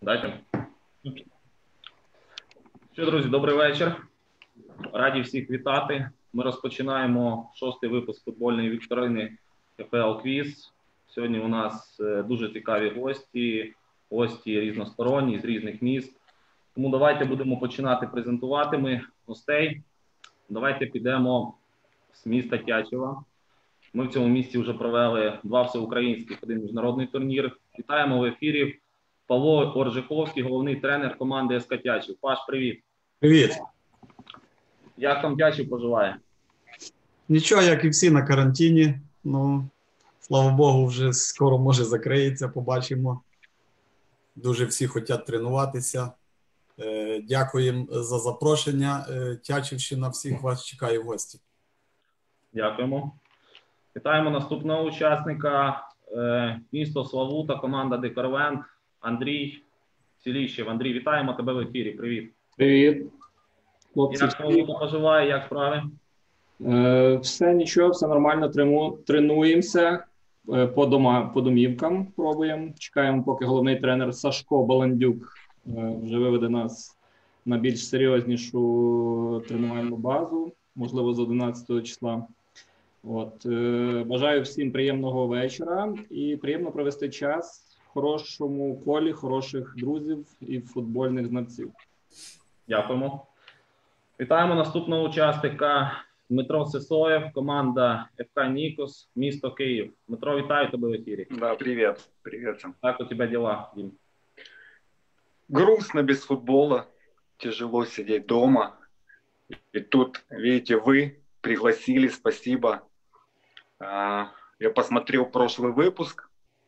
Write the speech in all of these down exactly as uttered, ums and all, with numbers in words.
Дайте. Що, друзі, добрий вечір. Раді всіх вітати. Ми розпочинаємо шостий випуск футбольної вікторини КПЛ Квіз. Сьогодні у нас дуже цікаві гості, гості різносторонні, з різних міст. Тому давайте будемо починати презентувати ми гостей. Давайте підемо з міста Тячева. Ми в цьому місті вже провели два всеукраїнських, один міжнародний турнір. Вітаємо в ефірі Павло Оржиховський, головний тренер команди ес ка Тячів. Паш, привіт. Привіт. Як там Тячів поживає? Нічого, як і всі, на карантині. Ну, слава Богу, вже скоро, може, закриється, побачимо. Дуже всі хочуть тренуватися. Е, дякуємо за запрошення. Е, Тячівщина всіх вас чекає в гості. Дякуємо. Вітаємо наступного учасника. Е, місто Славута, команда Декорвент, Андрій Ціліщев. Андрій, вітаємо тебе в ефірі. Привіт. Привіт. Хлопці. Як Славута поживає, як справи? Е, все нічого, все нормально, трему, тренуємося, е, по, дома, по домівкам пробуємо. Чекаємо, поки головний тренер Сашко Баландюк е, вже виведе нас на більш серйознішу тренувальну базу, можливо, з одинадцятого числа. От, е, бажаю всім приємного вечора і приємно провести час в хорошому колі, хороших друзів і футбольних знавців. Дякуємо. Вітаємо наступного учасника Дмитро Сисоєв, команда еф ка Нікос, місто Київ. Дмитро, вітаю тебе в ефірі. Да, привет. Привет. Как у тебя дела, Дим? Грустно без футбола, тяжело сидеть дома. И тут, видите, вы пригласили, спасибо. Я посмотрел прошлый выпуск.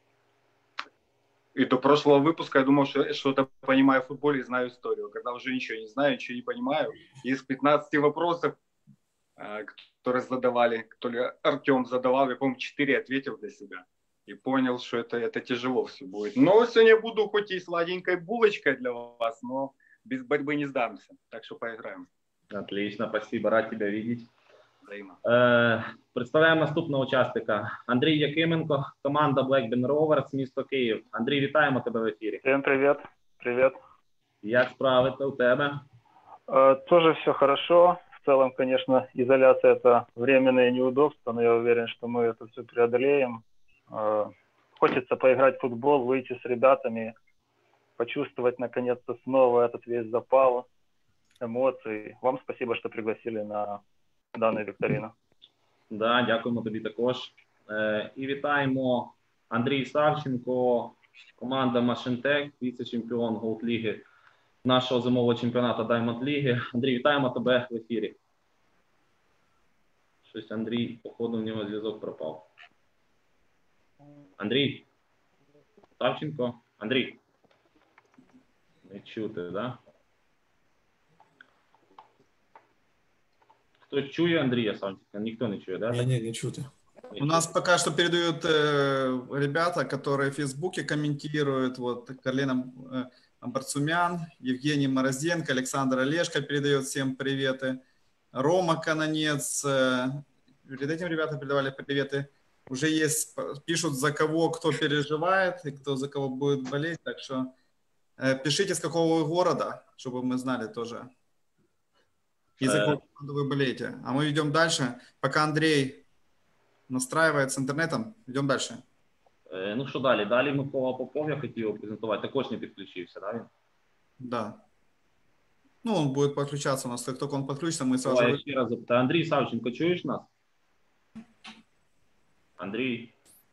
И до прошлого выпуска я думал, что что-то понимаю в футболе и знаю историю. Когда уже ничего не знаю, ничего не понимаю. Из пятнадцати вопросов, которые задавали, которые Артем задавал, я, по-моему, четыре ответил для себя. И понял, что это, это тяжело все будет. Но сегодня буду хоть и сладенькой булочкой для вас, но без борьбы не сдамся. Так что поиграем. Отлично, спасибо, рад тебя видеть. Взаимно. Е, представляємо наступного учасника. Андрій Якименко, команда Blackburn Rovers, місто Київ. Андрій, вітаємо тебе в ефірі. Всем привет. Привет. Як справи у тебе? Э, тоже все хорошо. В целом, конечно, изоляция – это временные неудобства, но я уверен, что мы это все преодолеем. Э, хочется поиграть в футбол, выйти с ребятами, почувствовать наконец-то снова этот весь запал, эмоций. Вам спасибо, что пригласили на данную викторину. Да, дякуємо тобі також. Е, і вітаємо Андрій Савченко, команда Машинтек, віце-чемпіон Голд-ліги нашого зимового чемпіонату Даймонд-ліги. Андрій, вітаємо тебе в ефірі. Щось Андрій, походу, в нього зв'язок пропав. Андрій? Савченко? Андрій? Не чути, так? Да? Хтось чує Андрія Савченко? Никто не чує, да? Не, не, не чути. У нас пока что передают э, ребята, которые в Фейсбуке комментируют. Вот Карлина э, Барцумян, Евгений Морозенко, Александр Олешко передает всем приветы. Рома Канонец. Э, перед этим ребята передавали приветы. Уже есть, пишут, за кого кто переживает и кто за кого будет болеть. Так что э, пишите, с какого вы города, чтобы мы знали тоже. И за кого вы болеете. А мы идем дальше. Пока Андрей настраивает с интернетом, идем дальше. Е, ну що далі? Далі Микола Попов, я хотів його презентувати, також не підключився, да? Да. Ну, он будет подключаться у нас. Как только он подключится, мы сразу... Давай, ще раз запитаю. Андрій Савченко, чуєш нас? Андрій?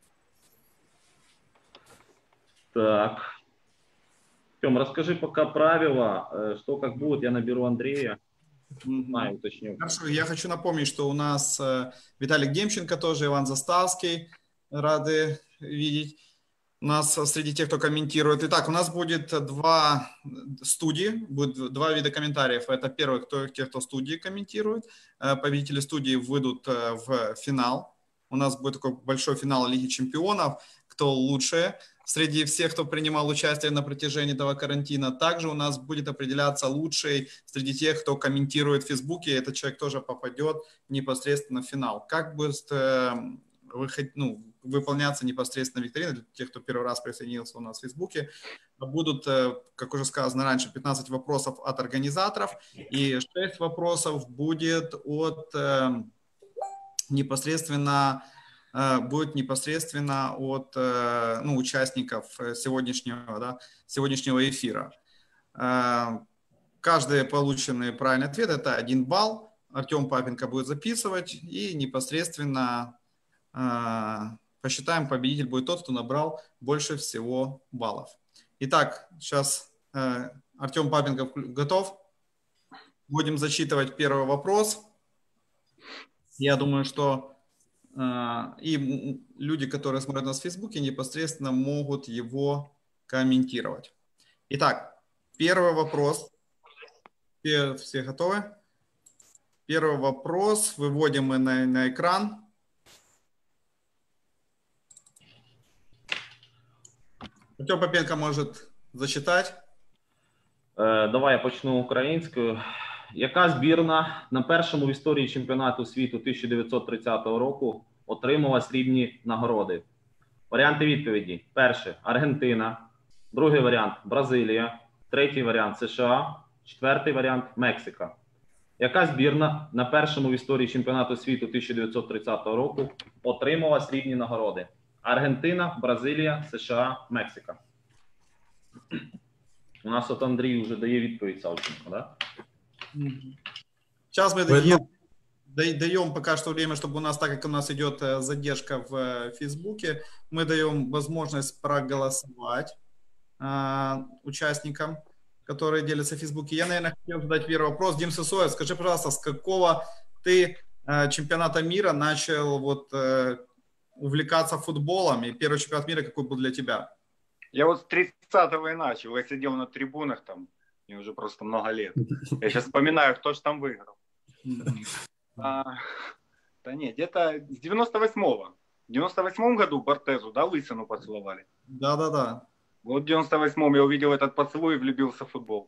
Так. Тём, расскажи пока правила, что как будет, я наберу Андрея. Знаю, уточню. Хорошо, я хочу напомнить, что у нас э, Виталик Демченко тоже, Иван Заставский, рады видеть. У нас среди тех, кто комментирует. Итак, у нас будет два студии, будет два вида комментариев. Это первый, кто, те, кто студии комментирует. Э, победители студии выйдут э, в финал. У нас будет такой большой финал Лиги Чемпионов. Кто лучше среди всех, кто принимал участие на протяжении этого карантина. Также у нас будет определяться лучший среди тех, кто комментирует в Фейсбуке. Этот человек тоже попадет непосредственно в финал. Как будет э, выход, ну, выполняться непосредственно викторины для тех, кто первый раз присоединился у нас в Фейсбуке. Будут, как уже сказано раньше, пятнадцать вопросов от организаторов, и шесть вопросов будет от непосредственно будет непосредственно от ну, участников сегодняшнего, да, сегодняшнего эфира. Каждый полученный правильный ответ – это один балл. Артем Папенко будет записывать, и непосредственно посчитаем, победитель будет тот, кто набрал больше всего баллов. Итак, сейчас Артем Папенко готов. Будем зачитывать первый вопрос. Я думаю, что и люди, которые смотрят нас в Фейсбуке, непосредственно могут его комментировать. Итак, первый вопрос. Все, все готовы? Первый вопрос выводим мы на, на экран. Артем Папенко может зачитати. Е, давай я почну українською. Яка збірна на першому в історії чемпіонату світу тисяча дев'ятсот тридцятого року отримала срібні нагороди? Варіанти відповіді. Перший – Аргентина. Другий варіант – Бразилія. Третій варіант – США. Четвертий варіант – Мексика. Яка збірна на першому в історії чемпіонату світу тисяча дев'ятсот тридцятого року отримала срібні нагороди? Аргентина, Бразилія, США, Мексика. У нас от Андрій вже дає відповідь Савченко, да? Сейчас мы даем, даем пока что время, чтобы у нас, так как у нас идет задержка в Фейсбуке, мы даем возможность проголосовать э, участникам, которые делятся в Фейсбуке. Я, наверное, хотел задать первый вопрос. Дим Сысоев, скажи, пожалуйста, с какого ты э, чемпионата мира начал вот, э, увлекаться футболом? И первый чемпионат мира какой был для тебя? Я вот с тридцатого и начал. Я сидел на трибунах там, мне уже просто много лет. Я сейчас вспоминаю, кто же там выиграл. А, да нет, где-то с девяносто восьмого. В девяносто восьмом году Бортезу, да, лысину поцеловали? Да-да-да. Вот в девяносто восьмом я увидел этот поцелуй и влюбился в футбол.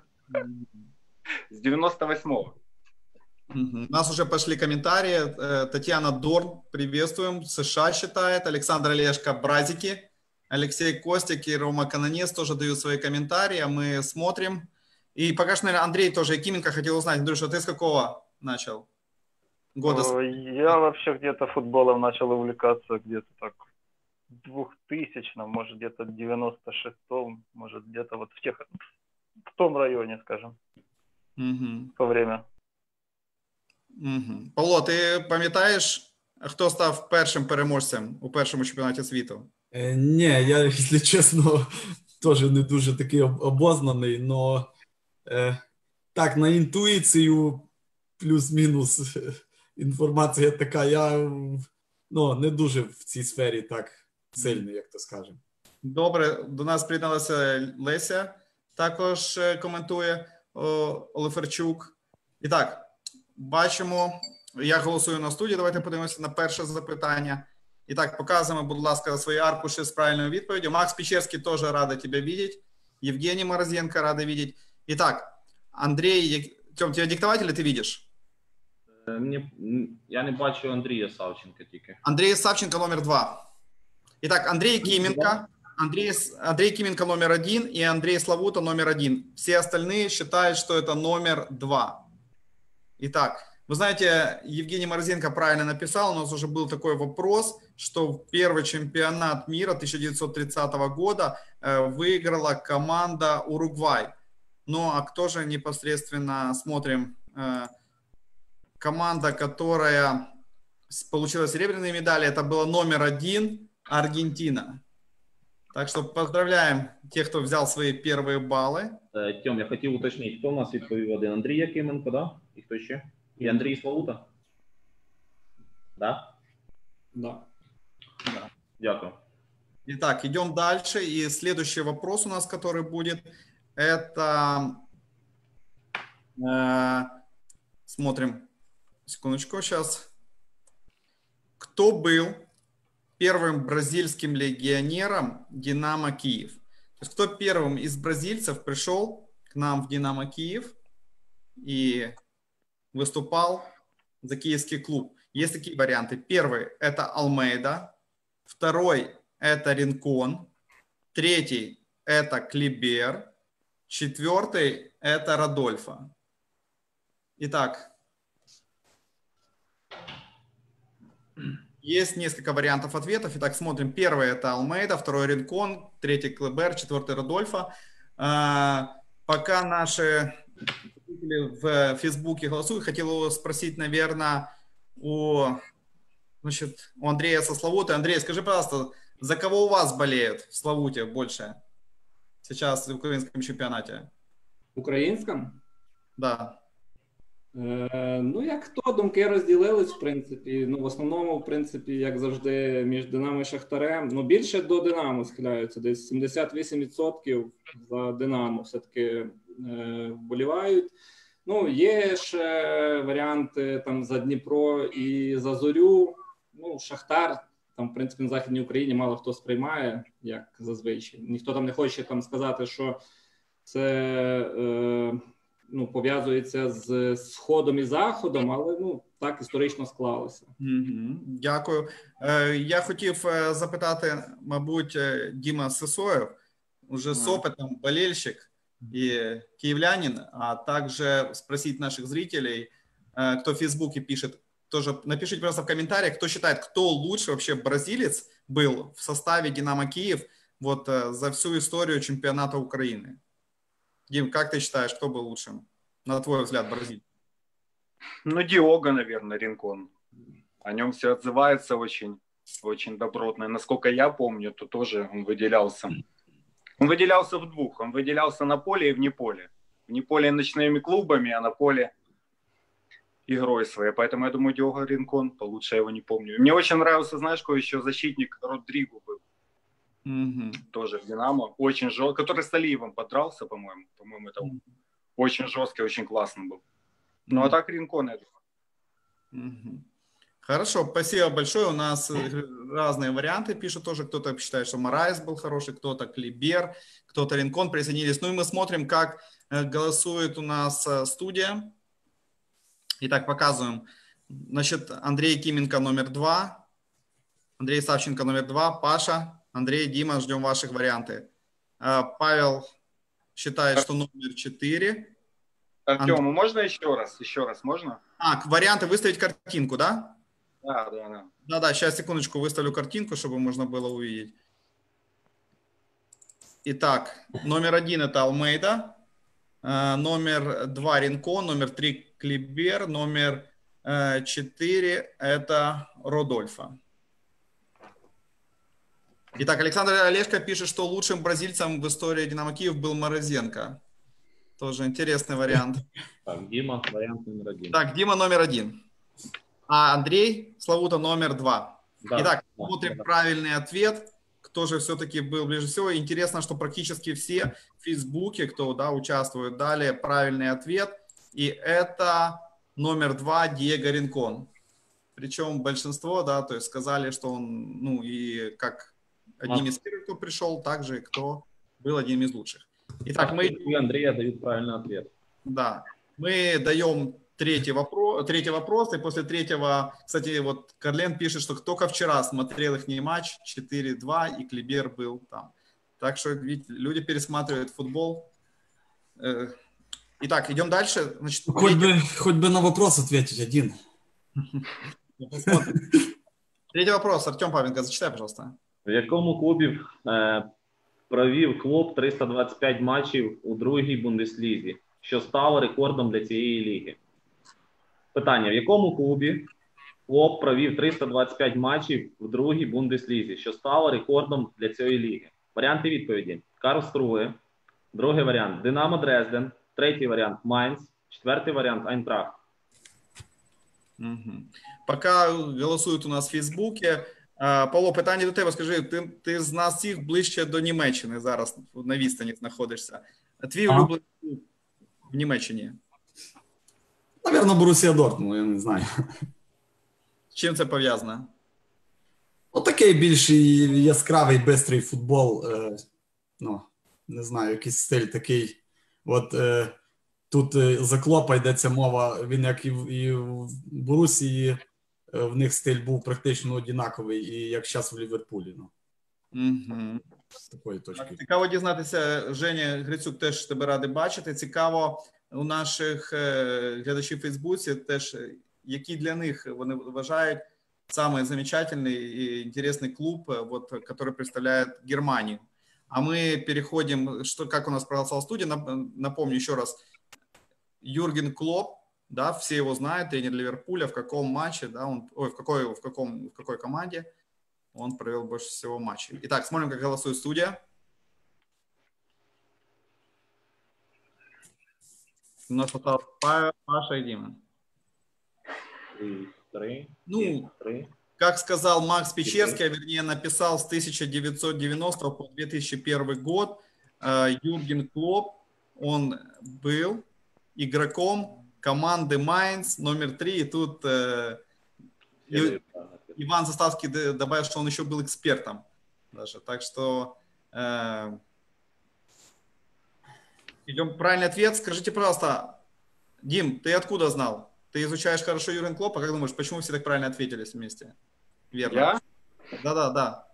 С девяносто восьмого. У нас уже пошли комментарии. Татьяна Дорн, приветствуем. США считает. Александр Олешко, Бразики. Алексей Костик и Рома Канонес тоже дают свои комментарии, а мы смотрим. И пока что, наверное, Андрей тоже Якименко хотел узнать. Андрюша, ты с какого начал года? Я вообще где-то футболом начал увлекаться где-то так в двухтысячном, может где-то в девяносто шестом, может где-то вот в тех, в том районе, скажем, угу. в то время. Угу. Павло, ти пам'ятаєш, хто став першим переможцем у першому чемпіонаті світу? Е, ні, я, якщо чесно, теж не дуже такий обознаний, але е, так, на інтуїцію плюс-мінус інформація така, я ну, не дуже в цій сфері так сильний, як то скажемо. Добре, до нас приєдналася Леся, також коментує Олеферчук. І так, бачимо, я голосую на студії, давайте подивимося на перше запитання. І так, показуємо, будь ласка, свої аркуші з правильною відповіддю. Макс Печерський теж радий тебе бачити. Євгеній Морозенко радий бачити. І так, Андрій, Тьом, тебе диктувати, чи ти бачиш? Мені, я не бачу Андрія Савченка тільки. Андрій Савченко номер два. Итак, Андрей Кименко, Андрей, Андрей Кименко номер один и Андрей Славута номер один. Все остальные считают, что это номер два. Итак, вы знаете, Евгений Морозенко правильно написал, у нас уже был такой вопрос, что в первый чемпионат мира тысяча девятьсот тридцатого года выиграла команда Уругвай. Ну, а кто же непосредственно, смотрим, команда, которая получила серебряные медали, это была номер один, Аргентина. Так что поздравляем тех, кто взял свои первые баллы. Тьом, я хотів уточнити, хто у нас відповів один? Андрій Якименко, да? І хто ще? І Андрій Славута? Да? Да. Да. Дякую. Итак, идем дальше. И следующий вопрос у нас, который будет, это... Э, смотрим. Секундочку, сейчас. Кто был первым бразильским легионером «Динамо Киев»? То есть кто первым из бразильцев пришел к нам в «Динамо Киев» и выступал за киевский клуб? Есть такие варианты. Первый – это Алмейда. Второй – это Ринкон. Третий – это Клибер. Четвертый – это Родольфо. Итак, есть несколько вариантов ответов. Итак, смотрим. Первый – это Алмейда, второй – Ринкон, третий – Клибер, четвертый – Родольфо. А, пока наши зрители в Фейсбуке голосуют, хотел спросить, наверное, у, значит, у Андрея со Славуты. Андрей, скажи, пожалуйста, за кого у вас болеют в Славуте больше сейчас в украинском чемпионате? В українському? Да. Е, ну, як хто, думки розділились, в принципі. Ну, в основному, в принципі, як завжди, між Динамо і Шахтарем. Ну, більше до Динамо схиляються. Десь сімдесят вісім відсотків за Динамо все-таки е, вболівають. Ну, є ще варіанти там за Дніпро і за Зорю. Ну, Шахтар, там, в принципі, на Західній Україні мало хто сприймає, як зазвичай. Ніхто там не хоче там сказати, що це е, ну, пов'язується з Сходом і Заходом, але ну, так історично склалося. Угу. Дякую. Е, я хотів запитати, мабуть, Діма Сисоєв, уже с опытом болельщик и киевлянин, а также спросить наших зрителей, кто в Фейсбуке пишет, тоже напишите, пожалуйста, в комментариях, кто считает, кто лучше вообще бразилец был в составе «Динамо Киев» вот за всю историю чемпионата Украины. Дим, как ты считаешь, кто был лучшим, на твой взгляд, бразилец? Ну, Диого, наверное, Ринкон. О нем все отзывается очень, очень добротно. И насколько я помню, то тоже он выделялся. Он выделялся в двух. Он выделялся на поле и вне поля. Вне поля ночными клубами, а на поле игрой своей. Поэтому я думаю, Диого Ринкон, получше я его не помню. Мне очень нравился, знаешь, какой еще защитник Родриго был. Mm-hmm. Тоже в Динамо. Очень жесткий. Который с Алиевым подрался, по-моему. По-моему, это mm-hmm. очень жесткий, очень классный был. Ну, mm-hmm. а так Ринкон, я думаю. Mm-hmm. Хорошо, спасибо большое. У нас разные варианты пишут тоже. Кто-то считает, что Мораес был хороший, кто-то Клибер, кто-то Ринкон присоединились. Ну и мы смотрим, как голосует у нас студия. Итак, показываем. Значит, Андрей Кименко номер два, Андрей Савченко номер два, Паша, Андрей, Дима, ждем ваших варианты. Павел считает, что номер четыре. Артем, Анд... можно еще раз? Еще раз можно? А, варианты выставить картинку, да? Да, да, да. Да-да, сейчас, секундочку, выставлю картинку, чтобы можно было увидеть. Итак, номер один это Алмейда, номер два Ринкон, номер три Клибер, номер четыре это Родольфо. Итак, Александр Олешко пишет, что лучшим бразильцем в истории Динамо Киев был Морозенко. Тоже интересный вариант. Так, Дима, вариант номер один. Так, Дима номер один. А Андрей Славута номер два. Да, Итак, да, смотрим да. правильный ответ. Кто же все-таки был ближе всего. Интересно, что практически все в Фейсбуке, кто да, участвует, дали правильный ответ. И это номер два Диего Ринкон. Причем большинство, да, то есть сказали, что он, ну, и как одним из первых, кто пришел, также кто был одним из лучших. Итак, мы... И Андрей дают правильный ответ. Да, мы даем третий вопрос, третий вопрос, и после третьего, кстати, вот Карлен пишет, что только вчера смотрел их матч четыре-два, и Клибер был там. Так что, видите, люди пересматривают футбол. Итак, идем дальше. Значит, хоть, третий... бы, хоть бы на вопрос ответить один. Третий вопрос. Артем Павленко, зачитай, пожалуйста. В якому клубі е, провів клуб триста двадцять п'ять матчів у другій Бундеслізі, що стало рекордом для цієї ліги? Питання. В якому клубі клуб провів триста двадцять п'ять матчів у другій Бундеслізі, що стало рекордом для цієї ліги? Варіанти відповіді. Карлсруhe, другий варіант Динамо Дрезден, третій варіант Майнц, четвертий варіант Айнтрахт. Угу. Пока голосують у нас в Фейсбуке. Павло, питання до тебе. Скажи, ти, ти з нас всіх ближче до Німеччини зараз на відстані знаходишся. Твій улюблений клуб в Німеччині? Наверно, Борусія Дортмунд, я не знаю. З чим це пов'язано? Ну, такий більш яскравий, бистрий футбол. Е, ну, не знаю, якийсь стиль такий. От е, тут е, за Клопа йдеться мова, він як і в, і в Борусії в них стиль був практично однаковий, і як зараз в Ліверпулі. Ну. Угу. З такої точки. Цікаво дізнатися, Женя Грицюк, теж тебе радий бачити. Цікаво у наших глядачів в Фейсбуці теж, які для них вони вважають самый замечательный и интересный клуб, вот, который представляет Германию. А мы переходим, что, как у нас проголосовала студия, напомню еще раз, Юрген Клопп, да, все его знают, тренер Ливерпуля, в каком матче, да, он, ой, в какой, в каком, в какой команде он провел больше всего матчей. Итак, смотрим, как голосует студия. У нас осталось Паша и Дима. Три, три, ну, три. Как сказал Макс Печерский, а вернее написал с тысяча девятьсот девяностого по две тысячи первый год, Юрген Клопп, он был игроком команды Майнц номер три. И тут э, и, Иван Заставский добавил, что он еще был экспертом даже. Так что э, идем правильный ответ. Скажите, пожалуйста, Дим, ты откуда знал? Ты изучаешь хорошо Юрген Клоппа. Как думаешь, почему все так правильно ответили вместе? Верно. Я? Да-да, да.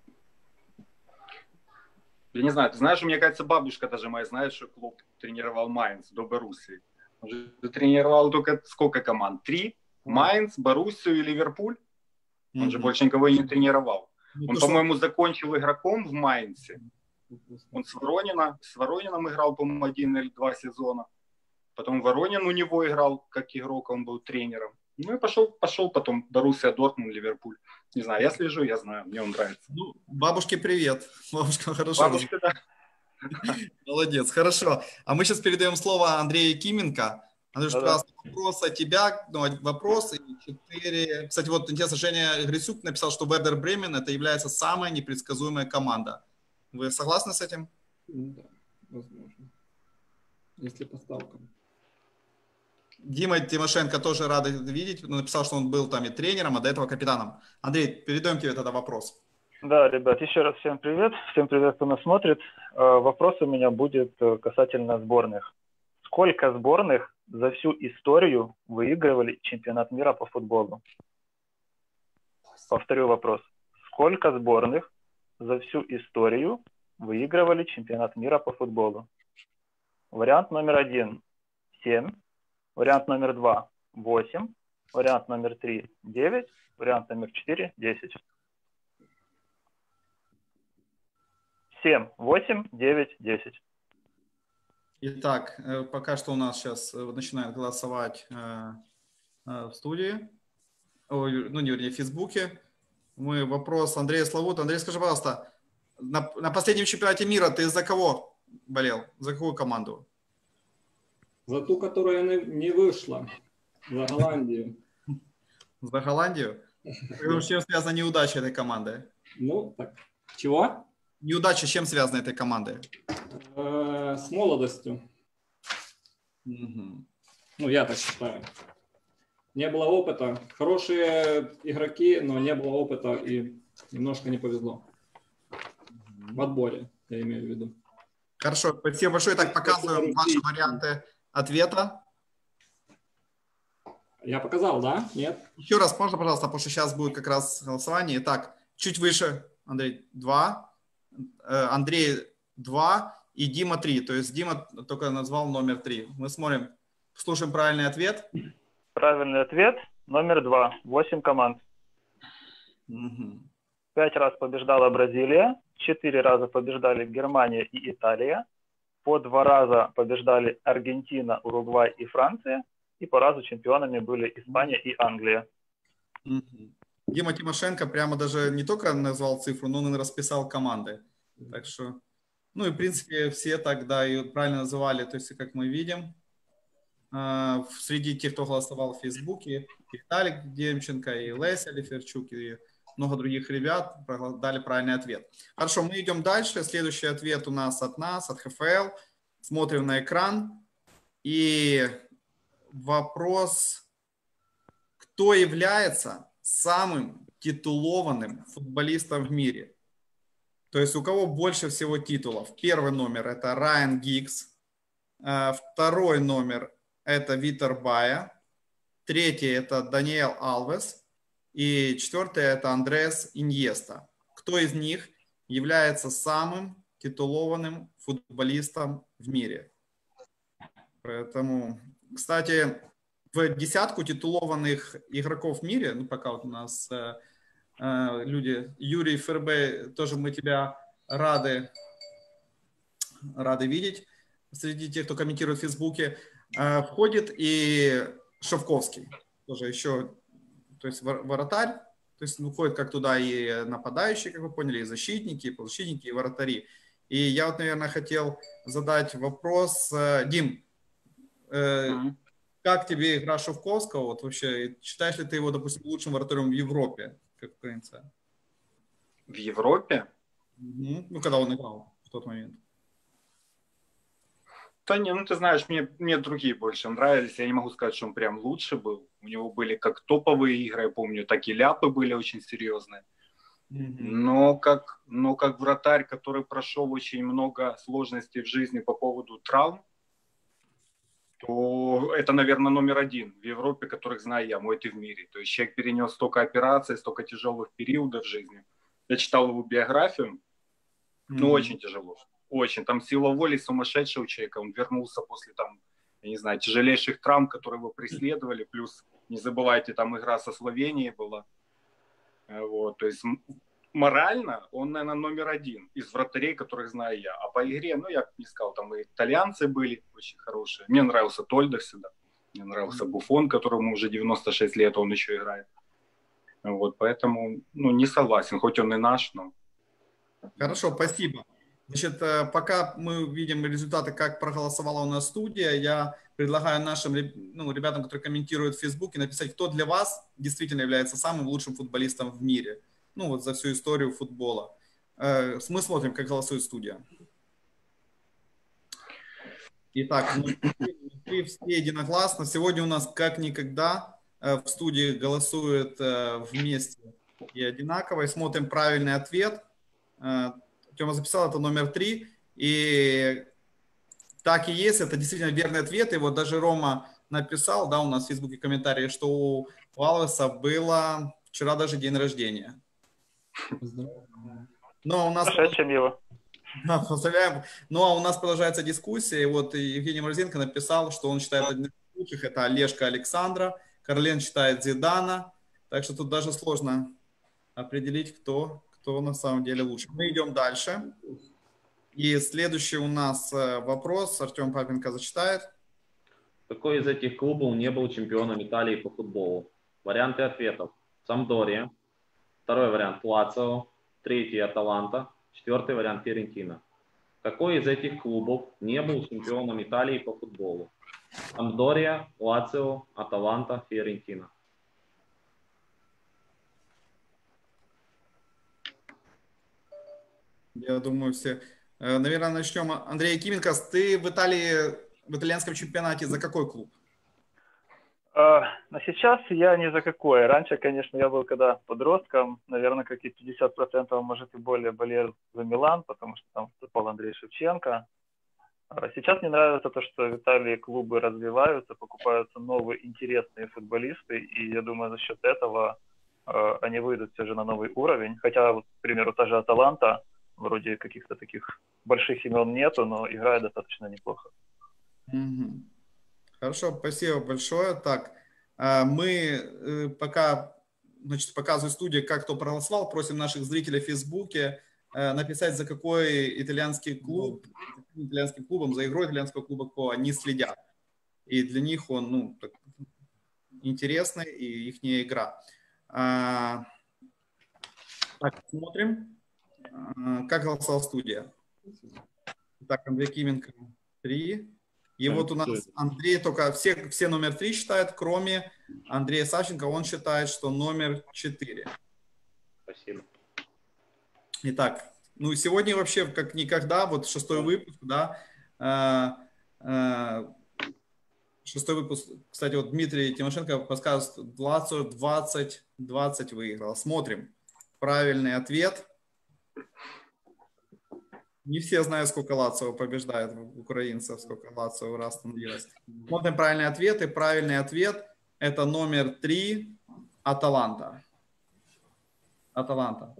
Я не знаю, ты знаешь, мне кажется, бабушка даже моя знает, что Клопп тренировал Майнц до Боруссии. Он же тренировал только сколько команд? Три? Майнц, Боруссию и Ливерпуль? Он mm-hmm. же больше никого и не тренировал. Ну, он, по-моему, что... закончил игроком в Майнце. Он с Воронина, с Воронином играл, по-моему, один или два сезона. Потом Воронин у него играл как игрок, он был тренером. Ну и пошел, пошел потом Боруссия, Дортмунд, Ливерпуль. Не знаю, я слежу, я знаю, мне он нравится. Ну, бабушке привет. Бабушка хорошо. Бабушка, да. Молодец, хорошо. А мы сейчас передаем слово Андрею Кименко. Андрюш, пожалуйста, вопрос от тебя. Ну, вопрос. Четыре. Кстати, вот интересно, Женя Грицюк написал, что Вердер Бремен это является самая непредсказуемая команда. Вы согласны с этим? Да, возможно. Если по ставкам. Дима Тимошенко тоже рад видеть. Он написал, что он был там и тренером, а до этого капитаном. Андрей, передаем тебе тогда вопрос. Да, ребят, еще раз всем привет. Всем привет, кто нас смотрит. Вопрос у меня будет касательно сборных. Сколько сборных за всю историю выигрывали чемпионат мира по футболу? Повторю вопрос. Сколько сборных за всю историю выигрывали чемпионат мира по футболу? Вариант номер один – семь. Вариант номер два – восемь. Вариант номер три – девять. Вариант номер четыре – десять. семь, восемь, девять, десять. Итак, пока что у нас сейчас начинают голосовать в студии, ну, не вернее, в Фейсбуке. Мы вопрос Андрея Славута. Андрей, скажи, пожалуйста, на, на последнем чемпионате мира ты за кого болел? За какую команду? За ту, которая не, не вышла. За Голландию. За Голландию? С чем связана неудача этой команды? Ну, так. Чего? Неудача с чем связана этой командой? Э, с молодостью. Угу. Ну, я так считаю. Не было опыта. Хорошие игроки, но не было опыта и немножко не повезло. В отборе, я имею в виду. Хорошо, спасибо большое. Так, показываем ваши варианты ответа. Я показал, да? Нет? Еще раз, можно, пожалуйста, потому что сейчас будет как раз голосование. Итак, чуть выше, Андрей, два. Андрей, два. И Дима, три. То есть Дима только назвал номер три. Мы смотрим, слушаем правильный ответ. Правильный ответ номер два. Восемь команд. Угу. Пять раз побеждала Бразилия. Четыре раза побеждали Германия и Италия. По два раза побеждали Аргентина, Уругвай и Франция. И по разу чемпионами были Испания и Англия. Угу. Дима Тимошенко прямо даже не только назвал цифру, но он и расписал команды. Так что, ну и в принципе все тогда и правильно называли, то есть как мы видим, среди тех, кто голосовал в Фейсбуке, и Виталик Демченко, и Леся Лиферчук, и много других ребят дали правильный ответ. Хорошо, мы идем дальше. Следующий ответ у нас от нас, от ХФЛ. Смотрим на экран. И вопрос, кто является самым титулованным футболистом в мире? То есть у кого больше всего титулов? Первый номер – это Райан Гиггс. Второй номер – это Витер Бая. Третий – это Даниэл Алвес. И четвертый – это Андрес Иньеста. Кто из них является самым титулованным футболистом в мире? Поэтому, кстати, в десятку титулованных игроков в мире, ну пока вот у нас э, э, люди, Юрий Фербей, тоже мы тебя рады, рады видеть среди тех, кто комментирует в Фейсбуке, э, входит и Шовковский, тоже еще, то есть воротарь, то есть входит как туда и нападающие, как вы поняли, и защитники, и полузащитники, и вратари. И я вот, наверное, хотел задать вопрос, э, Дим, э, mm-hmm. как тебе игра Шовковского? Вот вообще, считаешь ли ты его, допустим, лучшим вратарем в Европе, как украинца? В Европе? Mm-hmm. Ну, когда он играл в тот момент. Да не, ну ты знаешь, мне, мне другие больше нравились. Я не могу сказать, что он прям лучше был. У него были как топовые игры, я помню, так и ляпы были очень серьезные. Mm-hmm. Но, как, но как вратарь, который прошел очень много сложностей в жизни по поводу травм, то это, наверное, номер один в Европе, которых знаю я, может и в мире. То есть человек перенес столько операций, столько тяжелых периодов в жизни. Я читал его биографию, mm-hmm. ну очень тяжело. Очень. Там сила воли сумасшедшего человека. Он вернулся после, там, я не знаю, тяжелейших травм, которые его преследовали. Плюс, не забывайте, там игра со Словенией была. Вот. То есть морально он, наверное, номер один из вратарей, которых знаю я. А по игре, ну, я не сказал, там и итальянцы были очень хорошие. Мне нравился Тольдо всегда. Мне нравился Буфон, которому уже девяносто шесть лет, он еще играет. Вот. Поэтому, ну, не согласен. Хоть он и наш, но... Хорошо, спасибо. Значит, пока мы видим результаты, как проголосовала у нас студия, я предлагаю нашим ну, ребятам, которые комментируют в Фейсбуке, написать, кто для вас действительно является самым лучшим футболистом в мире. Ну, вот за всю историю футбола. Мы смотрим, как голосует студия. Итак, мы все единогласно. Сегодня у нас как никогда в студии голосуют вместе и одинаково. И смотрим правильный ответ. Тёма записал, это номер три. И так и есть, это действительно верный ответ. И вот даже Рома написал, да, у нас в Фейсбуке комментарии, что у Алвеса было вчера даже день рождения. Но у нас... Да, поздравляем. Ну, а у нас продолжается дискуссия. И вот Евгений Морозенко написал, что он считает одним из лучших. Это Олежка Александра. Карлен считает Зидана. Так что тут даже сложно определить, кто... кто на самом деле лучше. Мы идем дальше. И следующий у нас вопрос. Артем Папенко зачитает. Какой из этих клубов не был чемпионом Италии по футболу? Варианты ответов. Сампдория. Второй вариант Лацио. Третий Аталанта. Четвертый вариант Фиорентина. Какой из этих клубов не был чемпионом Италии по футболу? Сампдория, Лацио, Аталанта, Фиорентина. Я думаю, все. Наверное, начнем. Андрей Якименко, ты в Италии, в итальянском чемпионате за какой клуб? Но сейчас я ни за какой. Раньше, конечно, я был когда подростком, наверное, как и пятьдесят процентов, может и более, болел за Милан, потому что там выступал Андрей Шевченко. Сейчас мне нравится то, что в Италии клубы развиваются, покупаются новые интересные футболисты, и я думаю, за счет этого они выйдут все же на новый уровень. Хотя, вот, к примеру, та же Аталанта, вроде каких-то таких больших имен нету, но играет достаточно неплохо. Mm-hmm. Хорошо, спасибо большое. Так, мы пока, значит, показываю студии, как кто проголосовал. Просим наших зрителей в Фейсбуке написать, за какой итальянский клуб, итальянским клубом, за игрой итальянского клуба, кто они следят. И для них он, ну, так, интересный, и их игра. Так, смотрим. Как голосовала студия? Так, Андрей Кименко три. И вот у нас Андрей только все, все номер три считают, кроме Андрея Савченко, он считает, что номер четыре. Спасибо. Итак, ну сегодня вообще как никогда, вот шестой выпуск, да, э, э, шестой выпуск, кстати, вот Дмитрий Тимошенко подсказывает, Лацио двадцать двадцать выиграл. Смотрим. Правильный ответ. Не все знают, сколько Лацио побеждает украинцев, сколько Лацио раз становилось. Смотрим правильный ответ. И правильный ответ – это номер три Аталанта. Аталанта.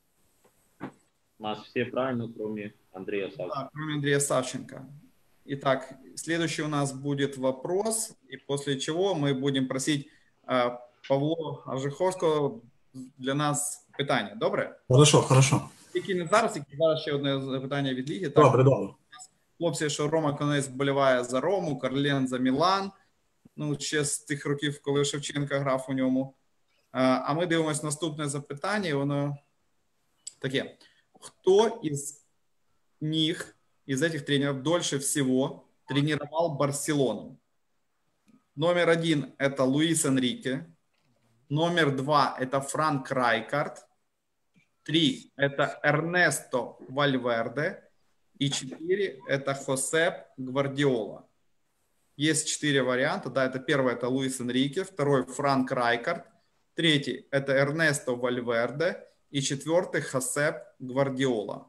У нас все правильно, кроме Андрея Савченко. Да, кроме Андрея Савченко. Итак, следующий у нас будет вопрос, и после чего мы будем просить э, Павла Ажиховського для нас питання. Добре? Хорошо, хорошо. Тільки не зараз, тільки зараз ще одне питання від Ліги. Так, Добре, добре. хлопці, що Рома Конець вболіває за Рому, Карлен за Мілан. Ну, ще з тих років, коли Шевченка грав у ньому. А ми дивимося наступне запитання, і воно таке. Хто із них, из этих тренеров, дольше всего тренировал Барселону? Номер один – это Луис Энрике. Номер два – это Франк Райкард. Три – это Эрнесто Вальверде. И четыре – это Хосеп Гвардиола. Есть четыре варианта. Да, это первый – это Луис Энрике. Второй – Франк Райкард. Третий – это Эрнесто Вальверде. И четвертый – Хосеп Гвардиола.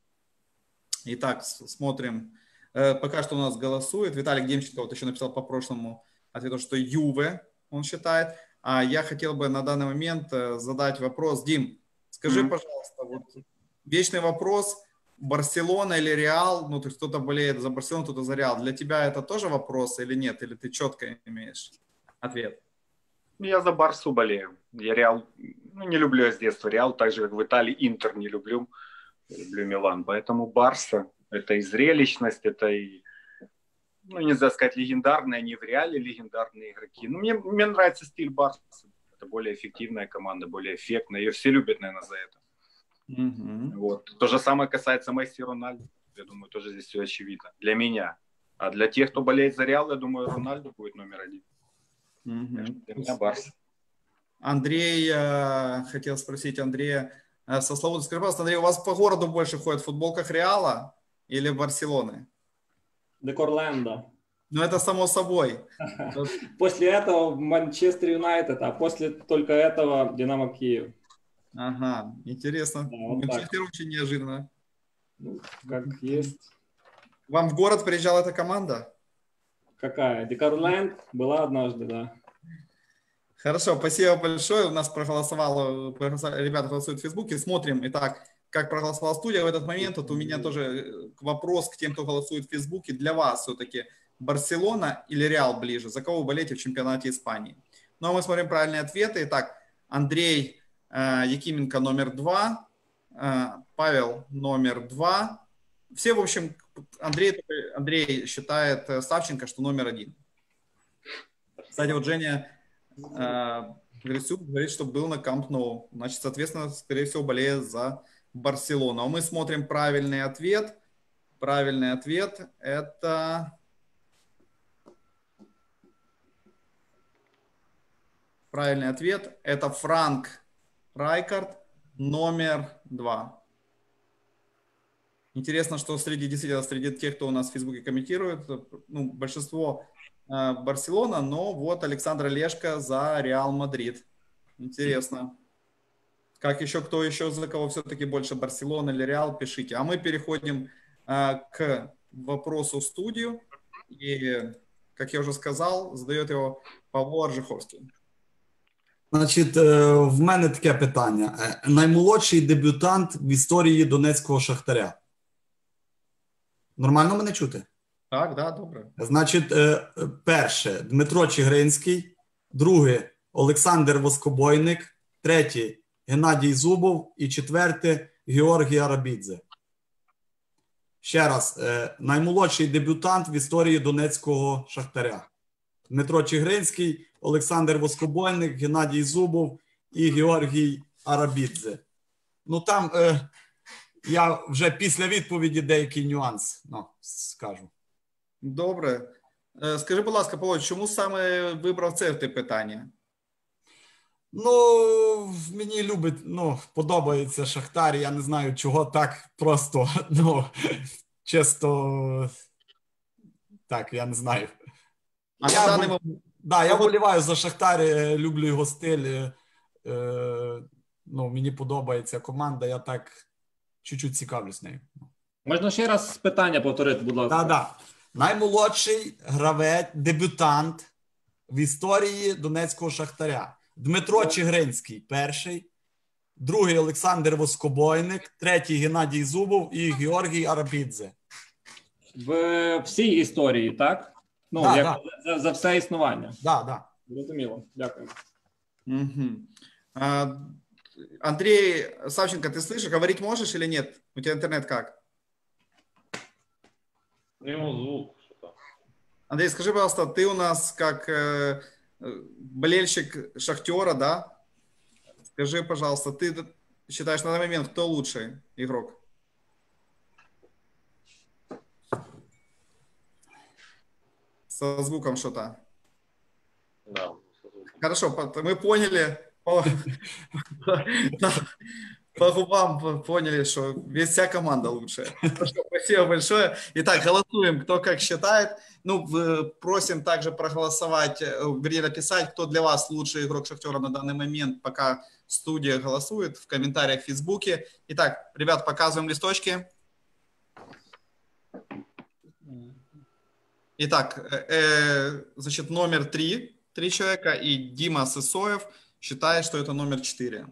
Итак, смотрим. Пока что у нас голосует. Виталик Демченко вот еще написал по прошлому ответу, что Юве он считает. А я хотел бы на данный момент задать вопрос. Дим, скажи, mm-hmm. пожалуйста, вот вечный вопрос. Барселона или Реал? Ну, то есть кто-то болеет за Барселону, кто-то за Реал. Для тебя это тоже вопрос или нет? Или ты четко имеешь ответ? Я за Барсу болею. Я Реал, ну, не люблю я с детства Реал, так же, как в Италии Интер не люблю. Люблю Милан. Поэтому Барса – это и зрелищность, это и, ну, нельзя сказать, легендарные, они в Реале легендарные игроки. Но мне, мне нравится стиль Барса. Это более эффективная команда, более эффектная. Ее все любят, наверное, за это. Mm-hmm. Вот. То же самое касается Месси и Рональдо. Я думаю, тоже здесь все очевидно. Для меня. А для тех, кто болеет за Реал, я думаю, Рональдо будет номер один. Mm-hmm. Для меня Барса. Андрей, э, хотел спросить Андрея, э, со словом, скажи, пожалуйста, Андрей, у вас по городу больше ходят в футболках Реала или Барселоны? Декорленда. Ну, это само собой. После этого Манчестер Юнайтед, а после только этого Динамо Киев. Ага, интересно. Да, вот Манчестер очень неожиданно. Ну, как есть. Вам в город приезжала эта команда? Какая? Декорленд была однажды, да. Хорошо, спасибо большое. У нас проголосовало, ребята голосуют в Фейсбуке. Смотрим. Итак, как проголосовала студия в этот момент. Вот у меня тоже вопрос к тем, кто голосует в Фейсбуке. Для вас все-таки Барселона или Реал ближе? За кого вы болеете в чемпионате Испании? Ну, а мы смотрим правильные ответы. Итак, Андрей э, Якименко номер два, э, Павел номер два. Все, в общем, Андрей, Андрей считает Савченко, что номер один. Кстати, вот Женя э, Грисюк говорит, что был на Камп Ноу. Значит, соответственно, скорее всего, болеет за Барселону. А мы смотрим правильный ответ. Правильный ответ – это... Правильный ответ – это Франк Райкард, номер два. Интересно, что среди, действительно, среди тех, кто у нас в Фейсбуке комментирует, ну, большинство э, Барселона, но вот Александр Олешко за Реал Мадрид. Интересно. Как еще, кто еще, за кого все-таки больше, Барселона или Реал, пишите. А мы переходим э, к вопросу в студию. И, как я уже сказал, задает его Павло Аржиховський. Значить, в мене таке питання. Наймолодший дебютант в історії Донецького Шахтаря. Нормально мене чути? Так, да, добре. Значить, перше – Дмитро Чигринський, друге – Олександр Воскобойник, третє – Геннадій Зубов і четверте – Георгій Арабідзе. Ще раз, наймолодший дебютант в історії Донецького Шахтаря. Дмитро Чигринський, Олександр Воскобойник, Геннадій Зубов і Георгій Арабідзе. Ну там е, я вже після відповіді деякий нюанс, ну, скажу. Добре. Е, скажи, будь ласка, Павло, чому саме вибрав це питання? Ну, мені любить, ну, подобається Шахтар, я не знаю, чого так просто, ну, чисто, так, я не знаю. А я, на даний момент... Да, я вболіваю за Шахтар, люблю його стиль, е, ну, мені подобається команда, я так чуть-чуть цікавлюсь нею. Можна ще раз питання повторити, будь ласка? Так, да, так. Да. Наймолодший гравець, дебютант в історії Донецького Шахтаря. Дмитро Чигринський перший, другий Олександр Воскобойник, третій Геннадій Зубов і Георгій Арабідзе. В всій історії, так? Ну, Да, як да. За, за все існування. Да, да. Зрозуміло. Дякую. Угу. А, Андрей Савченко, ты слышишь, говорить можешь или нет? У тебя интернет как? Ну, звук, що там. Андрей, скажи, пожалуйста, ты у нас как э, болельщик Шахтера, да? Скажи, пожалуйста, ты считаешь на данный момент, кто лучший игрок? Со звуком что-то. Да, со звуком. Хорошо, по- мы поняли. По, по- по губам поняли, что весь вся команда лучшая. Хорошо, спасибо большое. Итак, голосуем, кто как считает. Ну, в- просим также проголосовать, э, вернее, написать, кто для вас лучший игрок Шахтера на данный момент, пока студия голосует, в комментариях в Фейсбуке. Итак, ребят, показываем листочки. Итак, э, э, значит, номер три, три человека, и Дима Сысоев считает, что это номер четыре.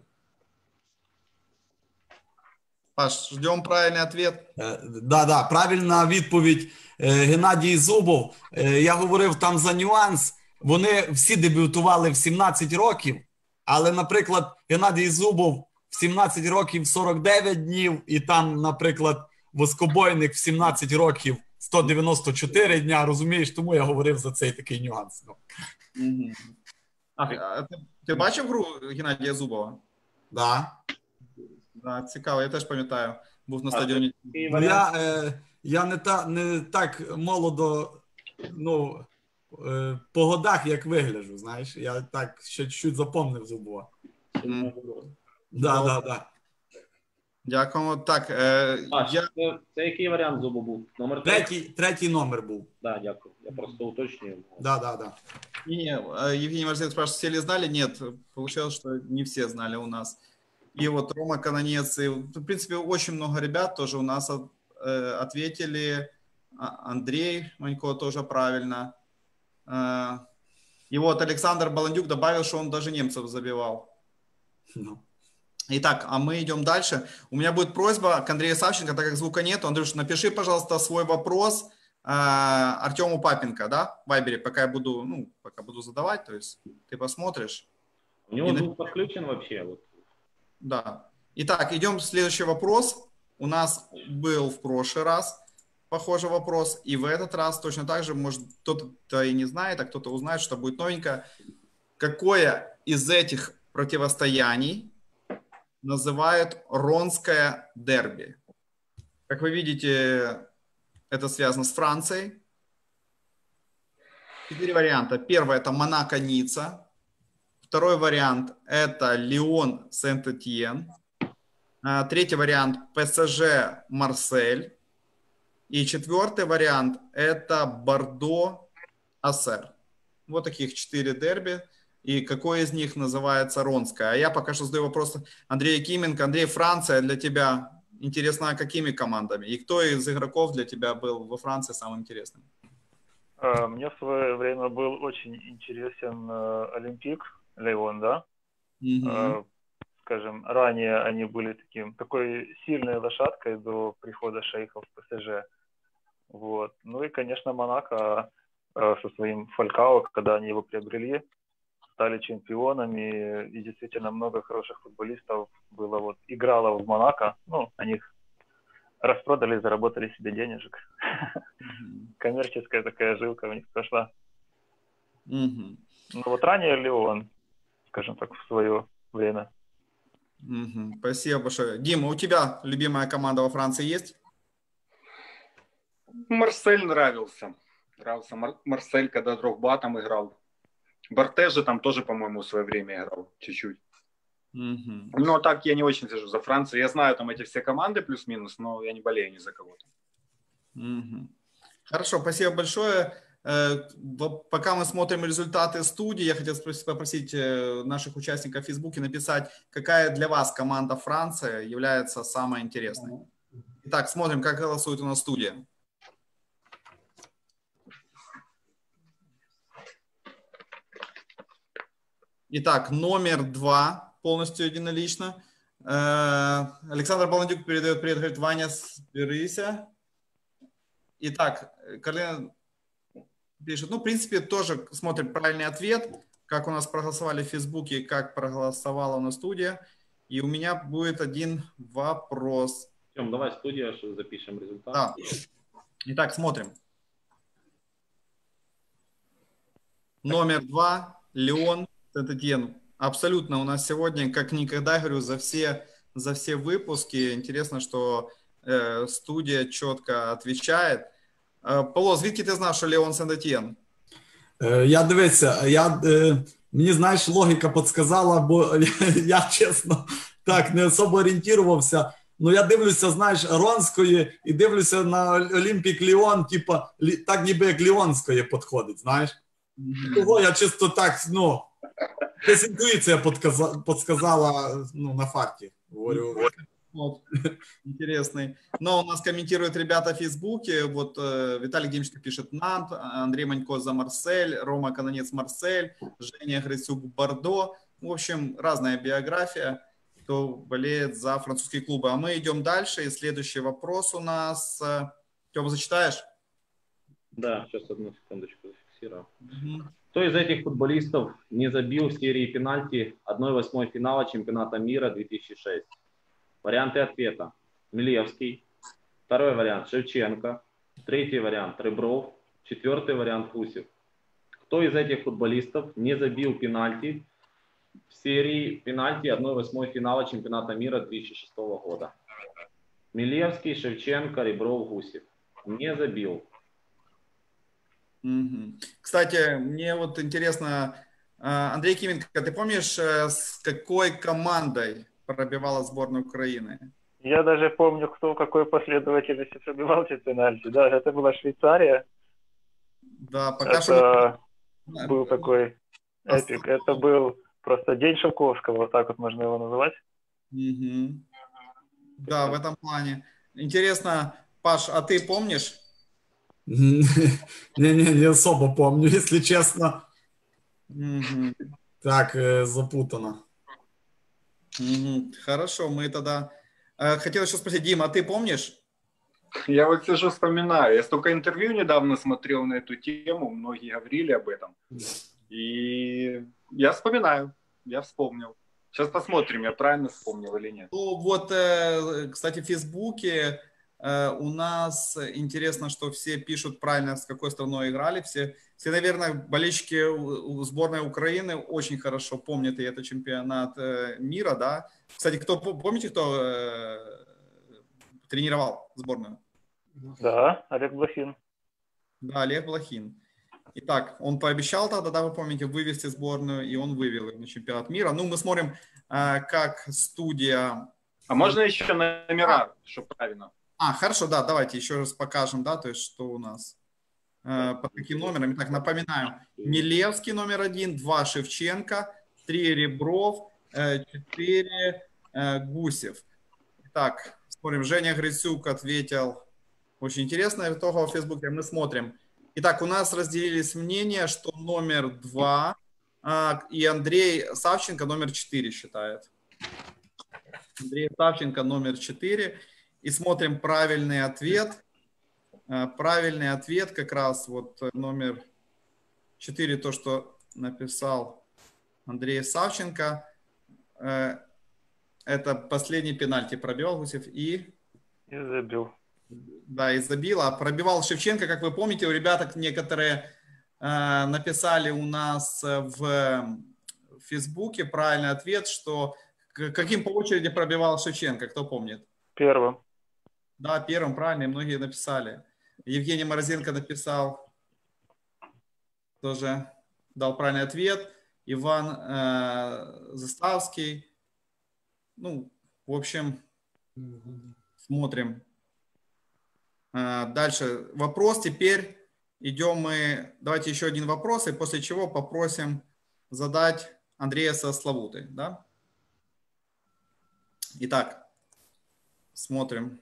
Паш, ждем правильный ответ. Е, Да, да, правильна відповідь. Е, Геннадій Зубов. Е, Я говорив там за нюанс. Вони всі дебютували в сімнадцять років, але, наприклад, Геннадій Зубов в сімнадцять років сорок дев'ять днів, і там, наприклад, Воскобойник в сімнадцять років сто дев'яносто чотири дня, розумієш? Тому я говорив за цей такий нюанс. Ну, Мгм. А, а ти, ти бачив гру Геннадія Зубова? да. Да, цікаво, я теж пам'ятаю. Був на А, стадіоні. Такий Ну, варіант. я, е, я не, та, не так молодо, ну, е, по годах, як вигляджу, знаєш. Я так ще чуть запомнив Зубова. Мгм. Да, да, да. Дякуємо. Так, е, Паш, я, це, це який варіант зубу був? Номер три? Третій, третій номер був. Да, дякую. Я просто уточнюю. Да, да, да. не, э, Евгений Марзинов спрашивает, все ли знали? Нет, получилось, что не все знали у нас. И вот Рома Канонец, и, в принципе, очень много ребят тоже у нас от- э, ответили. А- Андрей Манько тоже правильно. Э, И вот Александр Баландюк добавил, что он даже немцев забивал. Ну. Итак, а мы идем дальше. У меня будет просьба к Андрею Савченко, так как звука нет. Андрюш, напиши, пожалуйста, свой вопрос э, Артему Папенко, да, в Вайбере, пока я буду, ну, пока буду задавать, то есть ты посмотришь. У него И на- звук подключен вообще. Вот. Да. Итак, идем в следующий вопрос. У нас был в прошлый раз похожий вопрос, и в этот раз точно так же, может, кто-то и не знает, а кто-то узнает, что будет новенькое. Какое из этих противостояний называют ронское дерби? Как вы видите, это связано с Францией. Четыре варианта. Первый – это Монако-Ницца. Второй вариант – это Лион-Сент-Этьен. А, Третий вариант – ПСЖ-Марсель. И четвертый вариант – это Бордо-Ассер. Вот таких четыре дерби. И какой из них называется ронское? А я пока что задаю вопрос Андрею Кименко. Андрей, Франция для тебя интересна какими командами? И кто из игроков для тебя был во Франции самым интересным? Э, Мне в свое время был очень интересен э, Олимпик Леон, да. Мгм. Э, Скажем, ранее они были таким, такой сильной лошадкой до прихода шейхов в ПСЖ. Вот. Ну и, конечно, Монако э, со своим Фалькао, когда они его приобрели, стали чемпионами, и действительно много хороших футболистов было вот, играло в Монако. Ну, они их распродали, заработали себе денежек. Мгм. Коммерческая такая жилка у них прошла. Мгм. Ну вот ранее Леон, скажем так, в свое время. Мгм. Спасибо большое. Дима, у тебя любимая команда во Франции есть? Марсель нравился. Нравился Мар- Марсель, когда Дрогба там играл. Бартеже там тоже, по-моему, в свое время играл чуть-чуть. Мгм. Но так я не очень слежу за Францией. Я знаю там эти все команды плюс-минус, но я не болею ни за кого-то. Мгм. Хорошо, спасибо большое. Э, во- Пока мы смотрим результаты студии, я хотел спрос- попросить э, наших участников в Фейсбуке написать, какая для вас команда Франции является самой интересной. Итак, смотрим, как голосует у нас студия. Итак, номер два полностью единолично. Э, Александр Баландюк передает привет, говорит, Ваня, соберися. Итак, Карлина пишет, ну, в принципе, тоже смотрим правильный ответ, как у нас проголосовали в Фейсбуке, как проголосовала у нас студия. И у меня будет один вопрос. Тем, давай студия, что запишем результат. Да. Итак, смотрим. Номер два, Леон Сент-Этьен. Абсолютно у нас сегодня, как никогда, говорю, за все, за все выпуски. Интересно, что э, студия четко отвечает. Э, Павло, звідки ти знав, що Леон Сент-Этьен? Е, Я дивився, я, е, мені, знаєш, логіка підсказала, бо я, я чесно так не особо орієнтувався. Ну, я дивлюся, знаєш, Ронської і дивлюся на Олімпік Ліон, типа, лі- так ніби як Ліонської підходить, знаєш. Того я чисто так, ну, десь інтуїція підказа- підсказала, ну, на факті, говорю. Вот, интересный. Но у нас комментируют ребята в Фейсбуке. Вот э, Виталий Демченко пишет Нант, Андрей Манько за Марсель, Рома Канонец Марсель, Женя Грицюк Бордо. В общем, разная биография, кто болеет за французские клубы. А мы идем дальше. И следующий вопрос у нас. Тёма, зачитаешь? Да, сейчас одну секундочку зафиксирую. Мгм. Кто из этих футболистов не забил в серии пенальти одна восьмая финала чемпионата мира две тысячи шесть? Варианты ответа. Милевский. Второй вариант Шевченко. Третий вариант Ребров. Четвертый вариант Гусев. Кто из этих футболистов не забил пенальти в серии пенальти одна восьмая финала чемпионата мира две тысячи шестого года? Милевский, Шевченко, Ребров, Гусев. Не забил. Мгм. Кстати, мне вот интересно, а, Андрей Кименко, ты помнишь, э, с какой командой пробивала сборная Украины? Я даже помню, кто в какой последовательности пробивал эти пенальти. Да, это была Швейцария. Да, пока что... Это мы- был такой эпик. Это был просто день Шелковского, вот так вот можно его называть. Мгм. Да, в этом плане. Интересно, Паш, а ты помнишь? Не-не, не особо помню, якщо чесно. Мгм. Так, е, запутано. Мгм. Хорошо, мы тогда... Э, Хотел еще спросить, Дима, а ты помнишь? Я вот сижу, вспоминаю. Я столько интервью недавно смотрел на эту тему, многие говорили об этом. И я вспоминаю, я вспомнил. Сейчас посмотрим, я правильно вспомнил или нет. Ну, вот, э, кстати, в Фейсбуке э, у нас интересно, что все пишут правильно, с какой страной играли. Все, все наверное, болельщики у- у сборной Украины очень хорошо помнят и это чемпионат э, мира, да. Кстати, кто, по- помните, кто э, тренировал сборную? Да, Олег Блохин. Да, Олег Блохин. Итак, он пообещал тогда, да, вы помните, вывести сборную, и он вывел ее на чемпионат мира. Ну, мы смотрим, э, как студия... А можно еще номера, чтобы правильно? А, хорошо, да, давайте еще раз покажем, да, то есть что у нас э, по каким номерам. Итак, напоминаю, Милевский номер один, два Шевченко, три Ребров, э, четыре э, Гусев. Итак, смотрим, Женя Грицюк ответил, очень интересно, итогово в Фейсбуке мы смотрим. Итак, у нас разделились мнения, что номер два а, и Андрей Савченко номер четыре считает. Андрей Савченко номер четыре. И смотрим правильный ответ. А, Правильный ответ как раз вот э, номер четыре, то, что написал Андрей Савченко. Э, Это последний пенальти пробивал Гусев и, И забил. да, и забил. А пробивал Шевченко, как вы помните, у ребят некоторые э, написали у нас э, в в Фейсбуке правильный ответ, что к- каким по очереди пробивал Шевченко, кто помнит? Первым. Да, первым, правильно, и многие написали. Евгений Морозенко написал, тоже дал правильный ответ. Иван э, Заставский. Ну, в общем, смотрим. Э, дальше вопрос. Теперь идем мы, давайте еще один вопрос, и после чего попросим задать Андрея со Славутой, да? Итак, смотрим.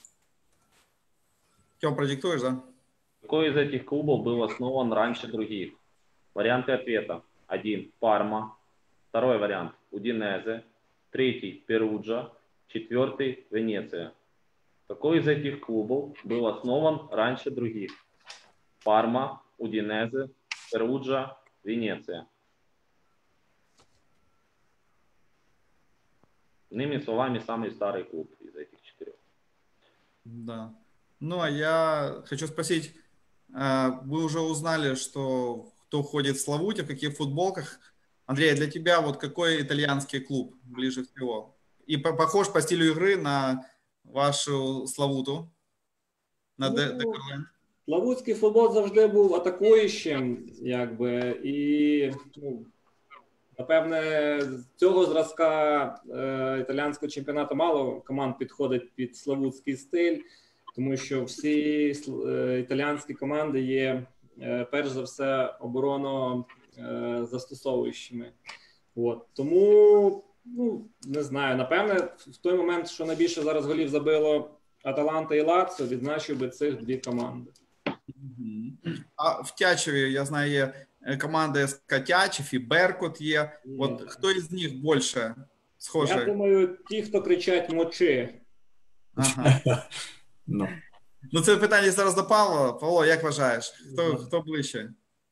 Тём, продиктуешь, да? Какой из этих клубов был основан раньше других? Варианты ответа. Один. Парма. Второй вариант. Удинезе. третий – Перуджа, четвертый – Венеция. Какой из этих клубов был основан раньше других? Парма, Удинезе, Перуджа, Венеция. Иными словами, самый старый клуб из этих четырех. Да. Ну, а я хочу спросить, вы уже узнали, что кто ходит в Славуте, в каких футболках? Андрей, для тебя вот какой итальянский клуб ближе всего? И похож по стилю игры на вашу Славуту? На Ну, Де- Декорленд? Славутський футбол завжди був атакуючим, якби, і, ну, напевне, з цього зразка е, італійського чемпіонату мало команд підходить під славутський стиль, тому що всі е, італійські команди є, е, перш за все, обороно е, застосовуючими. От. Тому, ну, не знаю, напевне, в той момент, що найбільше зараз голів забило Аталанта і Лаціо, відзначив би цих дві команди. А в Тячеві, я знаю, є команда СК Тячів і Беркут є. От хто із них більше схожий? Я думаю, ті, хто кричать «мочи». Ага. Ну. Ну, це питання зараз до Павла. Павло, як вважаєш? Хто, хто ближче?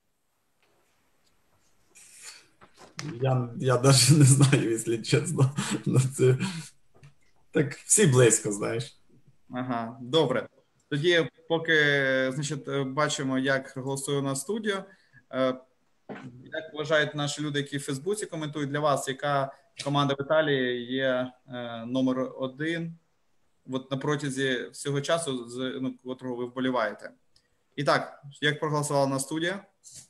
Я, я навіть не знаю, якщо чесно. Ну, це... Так, всі близько, знаєш. Ага, добре. Тоді, поки, значить, бачимо, як голосує на студію. Як вважають наші люди, які в Фейсбуці коментують, для вас, яка команда в Італії є номер один от на протязі всього часу, з ну, котрого ви вболіваєте? І так, як проголосувала на студія?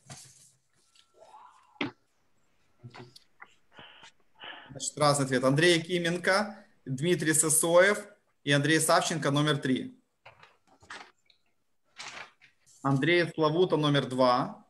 Значит, разный ответ. Андрей Якименко, Дмитрий Сысоев и Андрей Савченко номер три. Андрей Славута номер два.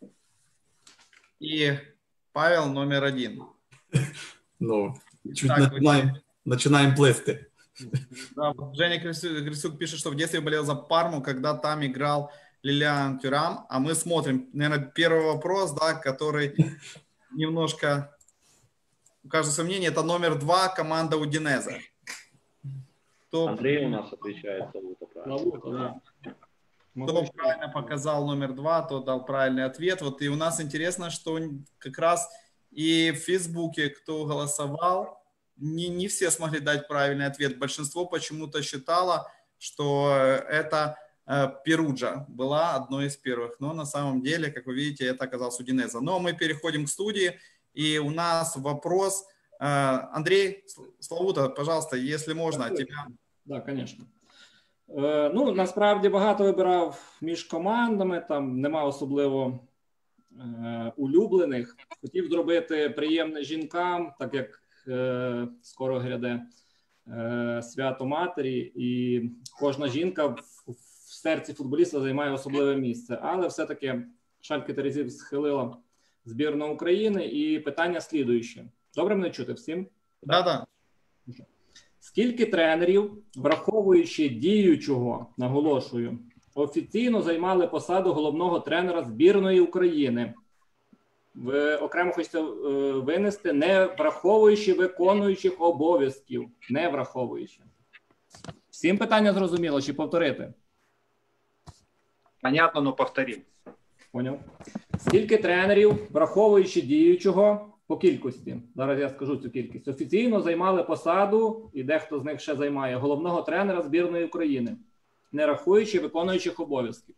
И Павел номер один. Ну, чуть Так, начинаем, начинаем плести. Да, вот Женя Грисюк пишет, что в детстве болел за Парму, когда там играл Лилиан Тюрам. А мы смотрим, наверное, первый вопрос, да, который немножко... У каждого сомнения, это номер два, команда Удинеза. Кто, Андрей у нас отвечает Славута, правильно? Славута, да. кто правильно показал номер два, тот дал правильный ответ. Вот и у нас интересно, что как раз и в Фейсбуке, кто голосовал, не, не все смогли дать правильный ответ. Большинство почему-то считало, что это э, Перуджа была одной из первых. Но на самом деле, как вы видите, это оказалось Удинеза. Но мы переходим к студии. И у нас вопрос. Андрей Славута, пожалуйста, если можно, тебя. Так, да, звісно. Е, ну, насправді багато вибирав між командами, там нема особливо е, улюблених. Хотів зробити приємне жінкам, так як е, скоро гряде е, свято Матері, і кожна жінка в, в серці футболіста займає особливе місце. Але все-таки Шальке Терезів схилила збірну України, і питання слідуюче. Добре мене чути всім? Да, да. Скільки тренерів, враховуючи діючого, наголошую, офіційно займали посаду головного тренера збірної України? Ви окремо хочете винести, не враховуючи виконуючих обов'язків. Не враховуючи. Всім питання зрозуміло, чи повторити? Понятно, но повторим. Поняв. Скільки тренерів, враховуючи діючого, по кількості, зараз я скажу цю кількість, офіційно займали посаду, і дехто з них ще займає, головного тренера збірної України, не рахуючи виконуючих обов'язків?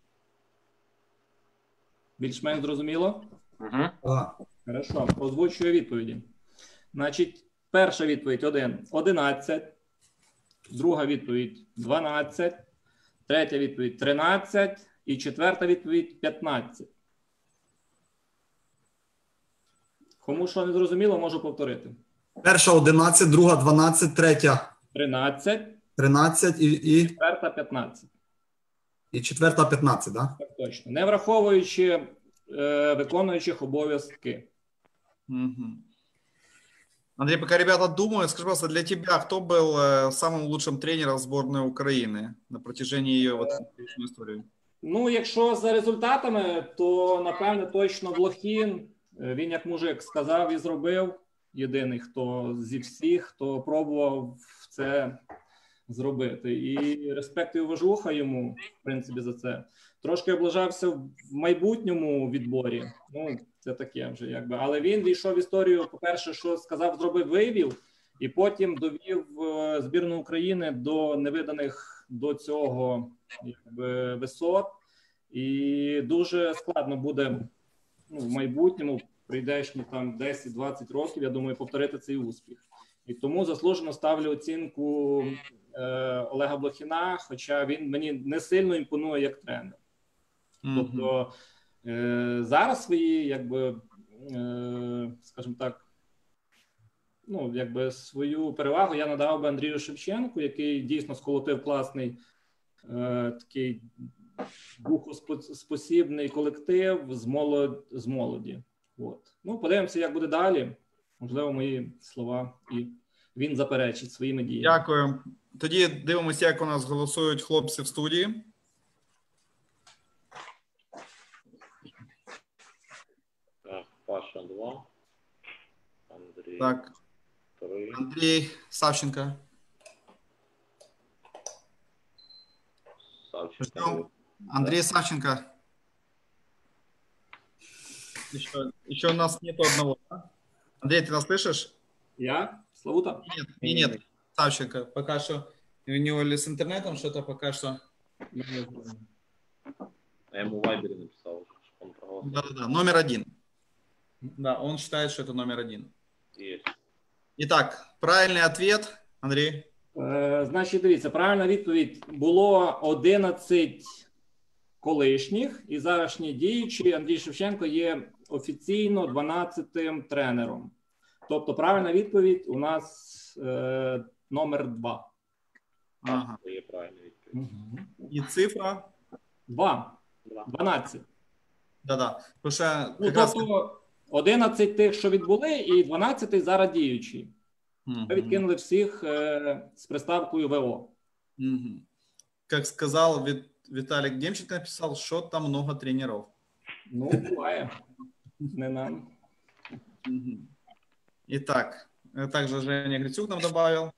Більш-менш зрозуміло? Угу. А, Хорошо, озвучую відповіді. Значить, перша відповідь один – одинадцять, друга відповідь – дванадцять, третя відповідь – тринадцять і четверта відповідь – п'ятнадцять. Кому що не зрозуміло, можу повторити. перша одинадцять, друга дванадцять, третя тринадцять, тринадцять і, і, четверта п'ятнадцять. і четверта п'ятнадцять, да? Так точно. Не враховуючи е, виконуючих обов'язки. Угу. Андрей, пока ребята думают, скажи, пожалуйста, для тебя кто был э, самым лучшим тренером сборной Украины на протяжении ее вот, истории? Ну, якщо за результатами, то, напевне, точно Блохін. Він як мужик сказав і зробив. єдиний, хто зі всіх, хто пробував це зробити. І респект і уважуха йому, в принципі, за це. Трошки облажався в майбутньому відборі. Ну, це таке вже, якби. Але він війшов в історію, по-перше, що сказав, зробив, виявив, і потім довів збірну України до невиданих до цього якби, висот. І дуже складно буде, ну, в майбутньому, прийдешні там десять-двадцять років, я думаю, повторити цей успіх. І тому заслужено ставлю оцінку е, Олега Блохіна, хоча він мені не сильно імпонує як тренер. Mm-hmm. Тобто е, зараз свої, якби, е, скажімо так, ну, якби свою перевагу я надав би Андрію Шевченку, який дійсно сколотив класний е, такий духоспосібний колектив з, молод, з молоді. От. Ну, подивимося, як буде далі. Можливо, мої слова і він заперечить своїми діями. Дякую. Тоді дивимося, як у нас голосують хлопці в студії. Так, Паша два. Андрій так. три. Андрій Савченко. Савченко. Андрей Савченко. Еще, еще у нас нету одного. Да? Андрей, ты нас слышишь? Я? Славута? Нет, и нет. Савченко. Пока что у него ли с интернетом что-то пока что. Я ему в Вайбере написал, что он проголосовал. Да-да-да, номер один. Да, он считает, что это номер один. Есть. Итак, правильный ответ, Андрей. Е, значить, дивіться, правильна відповідь. Було одинадцять колишніх і зарашні діючі. Андрій Шевченко є офіційно дванадцятим тренером. Тобто правильна відповідь у нас е, номер два. Ага. Це є правильна відповідь. Угу. І цифра? Два. дванадцять. Да-да. Потому що, ну, тобто одинадцять тих, що відбули, і дванадцятий зараз діючий. Ми угу. відкинули всіх е, з приставкою ВО. Угу. Как сказал Вит, Виталик Демченко, написал, что там много тренеров. Ну, буває. Не нам. Угу. Итак, также Женя Грицюк нам добавил.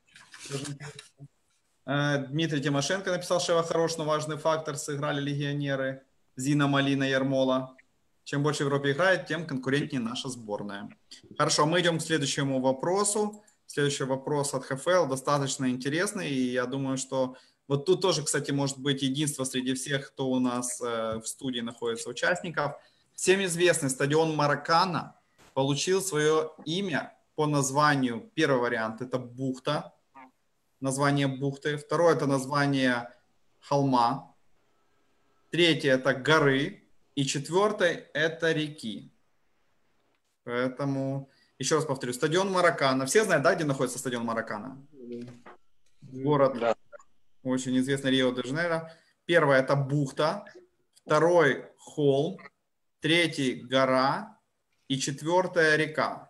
Дмитрий Тимошенко написал, что Шева хорош, но важный фактор. Сыграли легионеры. Зина, Малина, Ярмола. Чем больше в Европе играет, тем конкурентнее наша сборная. Хорошо, мы идем к следующему вопросу. Следующий вопрос от ХФЛ достаточно интересный. И я думаю, что вот тут тоже, кстати, может быть единство среди всех, кто у нас в студии находится, участников. Всем известный стадион Маракана получил свое имя по названию. Первый вариант – это бухта. Название бухты. Второе – это название холма. Третье – это горы. И четвертое – это реки. Поэтому, еще раз повторю, стадион Маракана. Все знают, да, где находится стадион Маракана? Город, да. Очень известный, Рио-де-Жанейро. Первое – это бухта. Второй – холм. Третий – гора. И четвертая – река.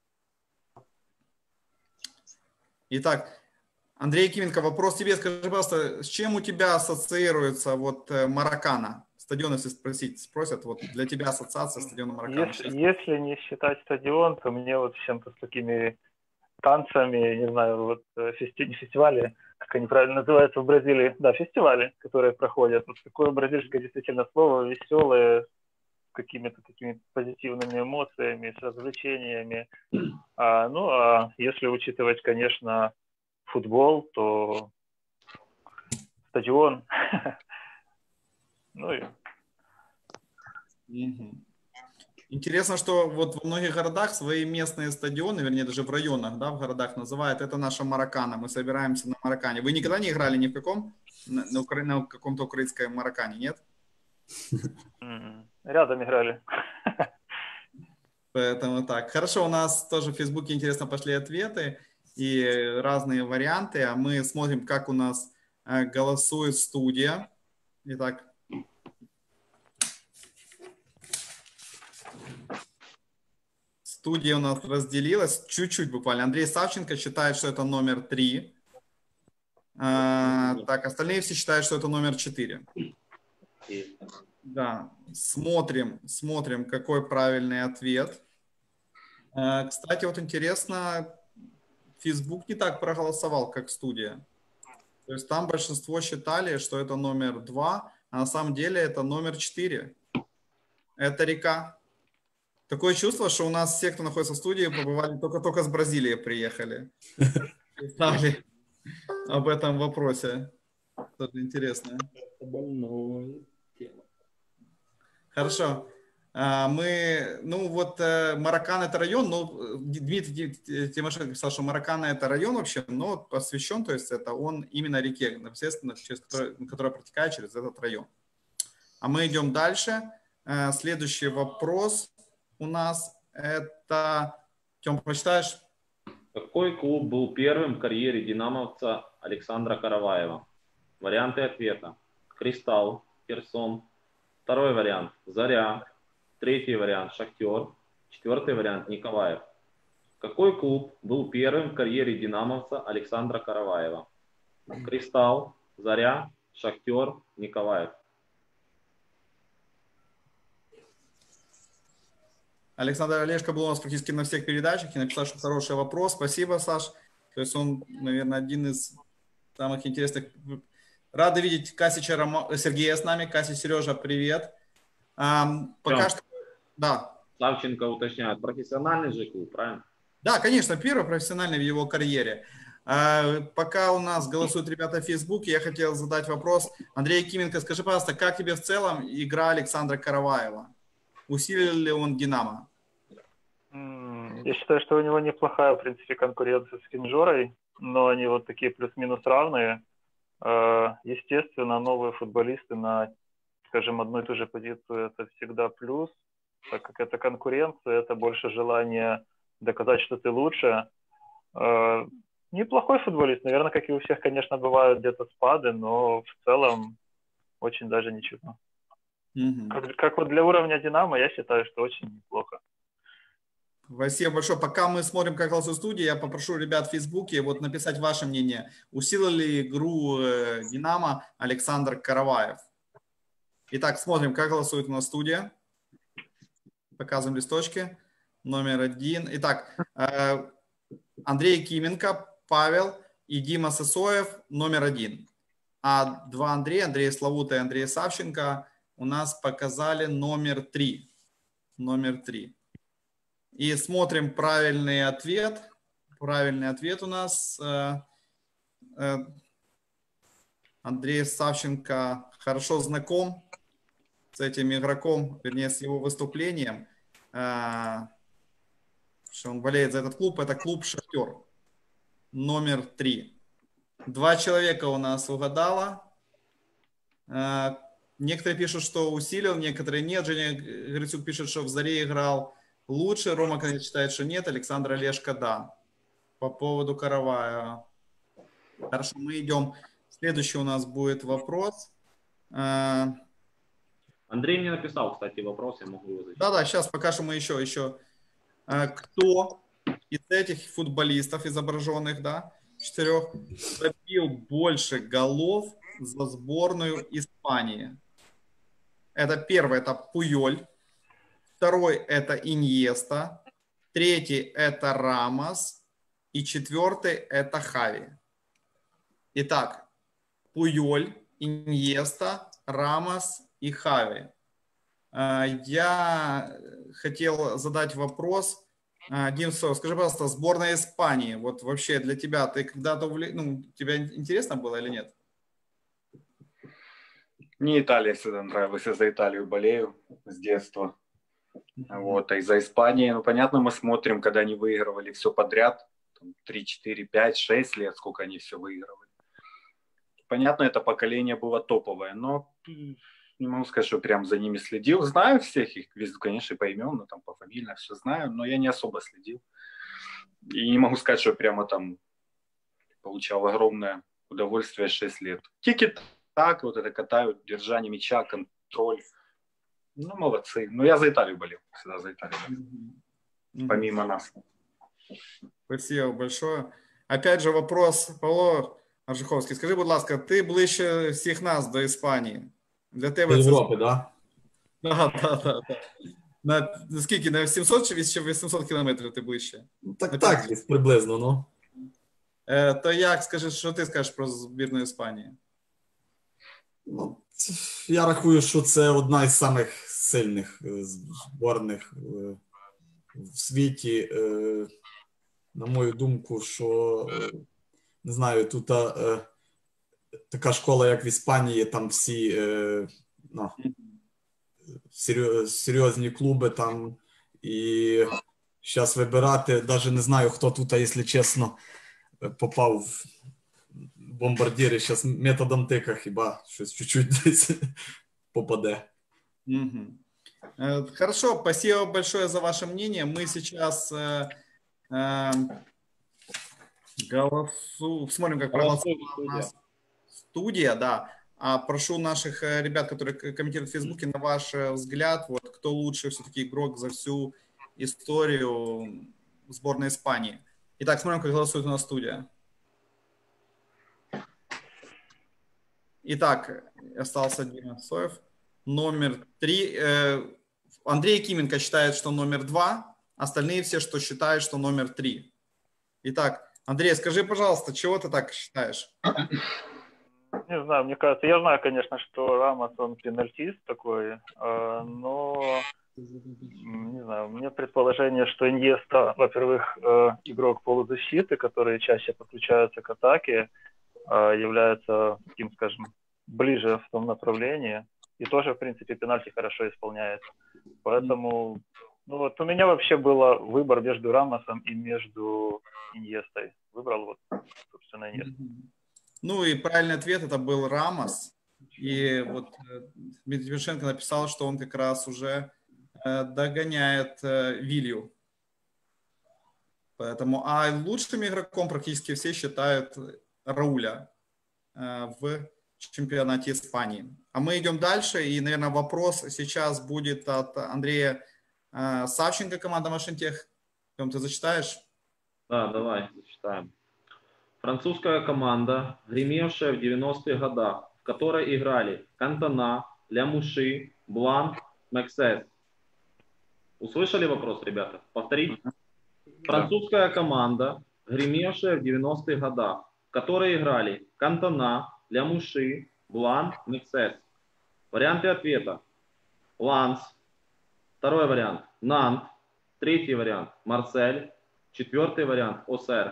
Итак, Андрей Кименко, вопрос тебе. Скажи, пожалуйста, с чем у тебя ассоциируется вот Маракана? Стадион, если спросить, спросят, вот для тебя ассоциация стадиона Маракана. Если, если не считать стадион, то мне вот с чем-то с такими танцами, не знаю, вот фести, фестивали, как они правильно называются в Бразилии, да, фестивали, которые проходят. Вот такое бразильское действительно слово, веселое, с какими-то такими позитивными эмоциями, с развлечениями. А, ну, а если учитывать, конечно, футбол, то стадион. Ну и... Интересно, что вот во многих городах свои местные стадионы, вернее, даже в районах, да, в городах называют это наша Маракана. Мы собираемся на Маракане. Вы никогда не играли ни в каком, на, на, укра... на каком-то украинском Маракане, нет? Рядом играли. Поэтому так. Хорошо, у нас тоже в Фейсбуке интересно пошли ответы и разные варианты, а мы смотрим, как у нас голосует студия. Итак, студия у нас разделилась чуть-чуть буквально. Андрей Савченко считает, что это номер три. А, так, остальные все считают, что это номер четыре. Да, смотрим, смотрим, какой правильный ответ. Кстати, вот интересно, Facebook не так проголосовал, как студия. То есть там большинство считали, что это номер два, а на самом деле это номер четыре. Это река. Такое чувство, что у нас все, кто находится в студии, побывали, только-только с Бразилии приехали. Знали об этом вопросе. Тоже интересно. Хорошо. Мы, ну вот Маракана это район, но Дмитрий Тимошенко писал, что Маракана это район вообще, но посвящен, то есть это он именно реке, непосредственно, через которую, которая протекает через этот район. А мы идем дальше. Следующий вопрос у нас это... Тём, прочитаешь? Какой клуб был первым в карьере динамовца Александра Караваева? Варианты ответа. Кристалл, Херсон. Второй вариант – Заря. Третий вариант – Шахтер. Четвертый вариант – Николаев. Какой клуб был первым в карьере динамовца Александра Караваева? Кристалл, Заря, Шахтер, Николаев. Александр Олешко был у нас практически на всех передачах и написал, что хороший вопрос. Спасибо, Саш. То есть он, наверное, один из самых интересных. Рады видеть Касича Рома... Сергея с нами. Касич, Сережа, привет. А, пока Все. что... Да. Савченко уточняет, профессиональный же клуб, правильно? Да, конечно, первый профессиональный в его карьере. А, пока у нас голосуют ребята в Фейсбуке, я хотел задать вопрос. Андрей Кименко, скажи, пожалуйста, как тебе в целом игра Александра Караваева? Усилил ли он «Динамо»? Я считаю, что у него неплохая, в принципе, конкуренция с Кинжорой, но они вот такие плюс-минус равные. Естественно, новые футболисты на, скажем, одну и ту же позицию – это всегда плюс, так как это конкуренция, это больше желание доказать, что ты лучше. Неплохой футболист, наверное, как и у всех, конечно, бывают где-то спады, но в целом очень даже ничего. Mm-hmm. Как, как вот для уровня «Динамо», я считаю, что очень неплохо. Спасибо большое. Пока мы смотрим, как голосует студия, я попрошу ребят в Фейсбуке вот написать ваше мнение. Усилил ли игру «Динамо» Александр Караваев? Итак, смотрим, как голосует у нас студия. Показываем листочки. Номер один. Итак, Андрей Кименко, Павел и Дима Сысоев номер один. А два Андрея, Андрей Славута и Андрей Савченко, у нас показали номер три. Номер три. И смотрим правильный ответ. Правильный ответ у нас. Андрей Савченко хорошо знаком с этим игроком, вернее, с его выступлением. Что он болеет за этот клуб. Это клуб «Шахтер». Номер три. Два человека у нас угадало. Некоторые пишут, что усилил, некоторые нет. Женя Грицюк пишет, что в «Заре» играл лучше. Рома, конечно, считает, что нет. Александр Олешко, да. По поводу Караваева. Хорошо, мы идем. Следующий у нас будет вопрос. Андрей мне написал, кстати, вопрос, я могу его зачитать. Да-да, сейчас пока что мы еще, еще. Кто из этих футболистов, изображенных, да, четырех, забил больше голов за сборную Испании? Это первый, это Пуйоль. Второй – это Иньеста. Третий – это Рамос. И четвертый – это Хави. Итак, Пуйоль, Иньеста, Рамос и Хави. Я хотел задать вопрос. Дим, скажи, пожалуйста, сборная Испании, вот вообще для тебя, ты когда-то увлек... ну, тебе интересно было или нет? Мне Италия всегда нравилась, я за Италию болею с детства. Вот, а и за Испанию, ну, понятно, мы смотрим, когда они выигрывали все подряд, там, три, четыре, пять, шесть лет, сколько они все выигрывали. Понятно, это поколение было топовое, но не могу сказать, что прям за ними следил. Знаю всех их, конечно, поименно, там, по фамилии все знаю, но я не особо следил. И не могу сказать, что прямо там получал огромное удовольствие шесть лет. Тики-так, вот это катают, держание мяча, контроль. Ну, молодцы. Но я за Италию болел, всегда за Италию. Mm-hmm. Помимо нас. Спасибо большое. Опять же вопрос, Павло Аржиховський. Скажи, будь ласка, ти ближче всіх нас до Іспанії. Для тебе Європи, це... да? Да, да, да, да. На, скільки, на сімсот чи вісімсот кілометрів ти ближче? Ну, так, так, десь приблизно, ну. Е, то як, скажи, що ти скажеш про збірну Іспанії? Ну, я рахую, що це одна із самих сильних зборних в світі. На мою думку, що, не знаю, тут така школа, як в Іспанії, там всі ну, серйозні клуби там, і зараз вибирати, навіть не знаю, хто тут, якщо чесно, попав в бомбардири, сейчас методом тыка хіба щось чуть-чуть десь попаде. Угу. Хорошо, спасибо большое за ваше мнение. Мы сейчас э, э, голосу... смотрим, как проголосует у нас студия, да. А прошу наших ребят, которые комментируют в Фейсбуке, на ваш взгляд, вот кто лучший все-таки игрок за всю историю сборной Испании. Итак, смотрим, как голосует у нас студия. Итак, остался Дима Соев. Номер три. Э, Андрей Кименко считает, что номер два. Остальные все, что считают, что номер три. Итак, Андрей, скажи, пожалуйста, чего ты так считаешь? Не знаю, мне кажется, я знаю, конечно, что Рамос, он пенальтист такой, э, но, не знаю, у меня предположение, что Иньеста, во-первых, э, игрок полузащиты, который чаще подключается к атаке, э, является таким, скажем, ближе в том направлении, и тоже, в принципе, пенальти хорошо исполняет. Поэтому, ну вот у меня вообще был выбор между Рамосом и между Иньестой. Выбрал вот, собственно, Иньесту. Ну и правильный ответ это был Рамос. И вот Дмитрий Тимошенко написал, что он как раз уже э, догоняет э, Вилью. Поэтому, а лучшим игроком практически все считают Рауля э, в чемпионате Испании. А мы идем дальше, и, наверное, вопрос сейчас будет от Андрея э, Савченко, команда Машинтех. Тём, ты зачитаешь? Да, давай, зачитаем. Французская команда, гремевшая в девяностых годах, в которой играли Кантона, Лямуши, Блан, Мексес. Услышали вопрос, ребята? Повторить? Французская команда, гремевшая в девяностых годах, в которой играли Кантона, Лямуши, Блан, Мексес. Варианты ответа. Ланс. Второй вариант. Нант. Третий вариант. Марсель. Четвертый вариант. Осер.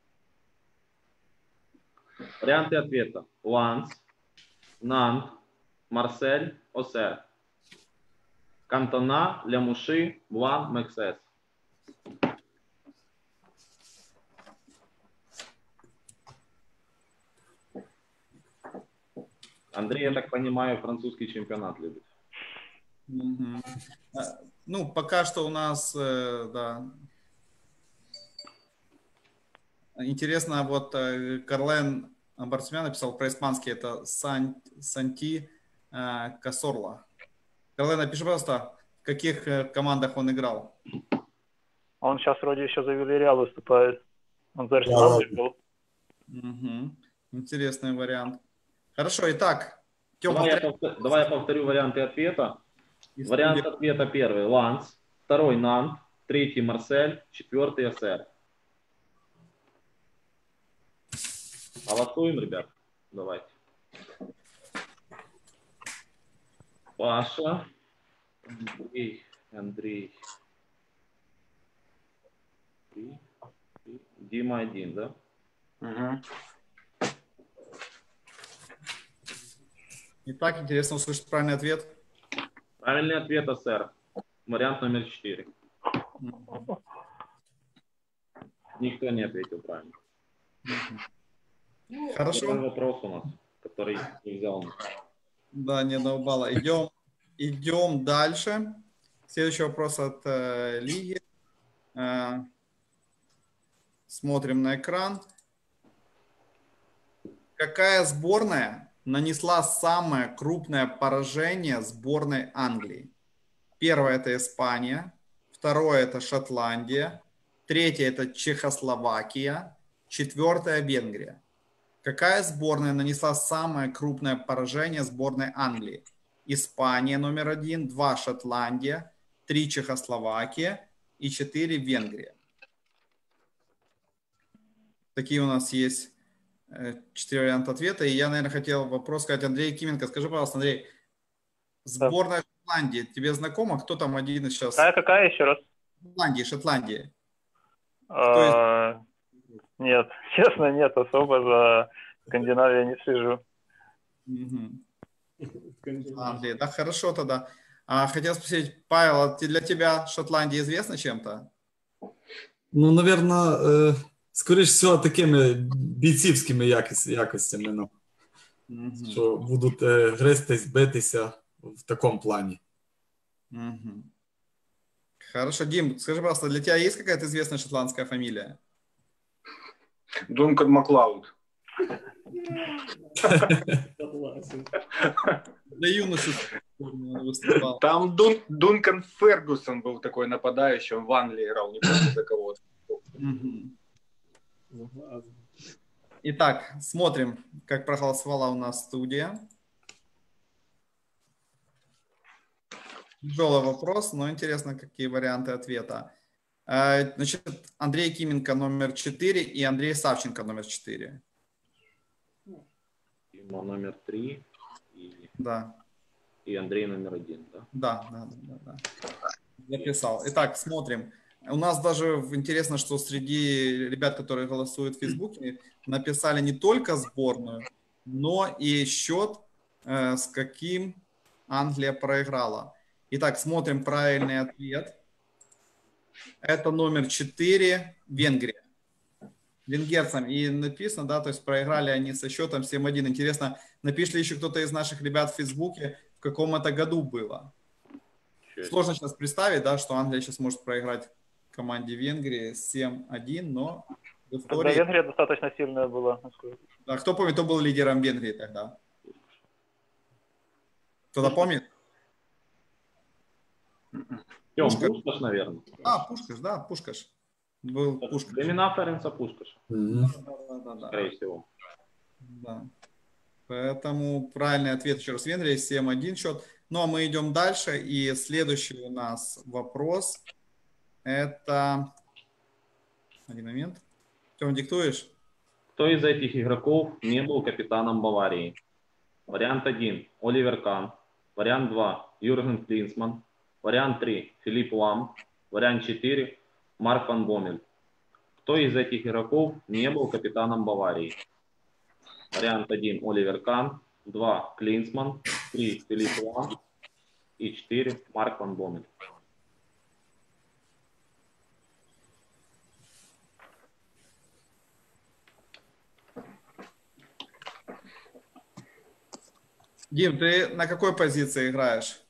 Варианты ответа. Ланс, Нант, Марсель, Осер. Кантона, Лямуши, Блан, Мексес. Андрей, я так понимаю, французский чемпионат любит. Угу. Ну, пока что у нас, да. Интересно, вот Карлен Барцумян написал про испанский, это Сан, Санти э, Касорла. Карлен, напиши, пожалуйста, в каких командах он играл? Он сейчас вроде еще за Вильяреал выступает. Он за Арсенал был. Угу. Интересный вариант. Хорошо, итак. Тём, давай, повтор... я повтор... давай я повторю варианты ответа. Вариант ответа первый Ланс, второй Нант, третий Марсель, четвертый Осер. Голосуем, ребят. Давайте. Паша, Андрей, Андрей, Дима один, да? Угу. Итак, интересно услышать правильный ответ. Правильный ответ, Осер. Вариант номер четыре. Никто не ответил правильно. Хорошо. Первый вопрос у нас, который не взял. Да, не одного балла. Идем, идем дальше. Следующий вопрос от э, Лиги. Э, смотрим на экран. Какая сборная нанесла самое крупное поражение сборной Англии? Первое – это Испания. Второе – это Шотландия. Третье – это Чехословакия. Четвертое – Венгрия. Какая сборная нанесла самое крупное поражение сборной Англии? Испания номер один, два Шотландия, три Чехословакия и четыре Венгрия. Такие у нас есть четыре варианта ответа. И я, наверное, хотел вопрос сказать. Андрей Кименко, скажи, пожалуйста, Андрей, сборная Шотландии, тебе знакомо? Кто там один из сейчас? Какая, какая еще раз? Шотландии, Шотландии. А, есть? Нет, честно, нет, особо за Скандинавией не слежу. Угу. Андрей, да, хорошо тогда. А, хотел спросить, Павел, а для тебя Шотландия известна чем-то? Ну, наверное, э, скоріш всього, такими бійцівськими якість, якостями, ну, Угу. що будуть е, гристись, битися в такому плані. Угу. Хорошо, Дим, скажи, пожалуйста, для тебя есть какая-то известная шотландская фамилия? Дункан Маклауд. Для юношей выступал. Там Дун, Дункан Фергюсон был такой нападающий, он в Англии играл, не помню за кого. Угу. Итак, смотрим, как проголосовала у нас студия. Тяжелый вопрос, но интересно, какие варианты ответа. Значит, Андрей Кименко номер четыре и Андрей Савченко номер четыре. Дима номер три и, Да. и Андрей номер один, да? Да, да, да, да. Записал. Итак, смотрим. У нас даже интересно, что среди ребят, которые голосуют в Фейсбуке, написали не только сборную, но и счет, э, с каким Англия проиграла. Итак, смотрим правильный ответ. Это номер четыре, Венгрия. Венгерцам. И написано, да, то есть проиграли они со счетом семь один. Интересно, напишет ли еще кто-то из наших ребят в Фейсбуке, в каком это году было. Сложно сейчас представить, да, что Англия сейчас может проиграть команде Венгрии семь один, но в истории... Когда Венгрия достаточно сильная была. Да, кто помнит, кто был лидером Венгрии тогда? Кто-то помнит? Тём, Пушкаш. Пушкаш, наверное. А, Пушкаш, да, Пушкаш. Был Пушкаш. Времена Ференца Пушкаша, Мгм. Да, да, да, да. скорее всего. Да. Поэтому правильный ответ еще раз Венгрия, семь один счет. Ну, а мы идем дальше. И следующий у нас вопрос. Это... Один момент. Тём, диктуешь? Кто из этих игроков не был капитаном Баварии? Вариант один – Оливер Кан. Вариант два – Юрген Клинсман. Вариант три – Филипп Лам. Вариант четыре – Марк ван Бомель. Кто из этих игроков не был капитаном Баварии? Вариант один – Оливер Кан. два – Клинсман. три – Филипп Лам. И четыре – Марк ван Бомель. Дим, ты на какой позиции играешь?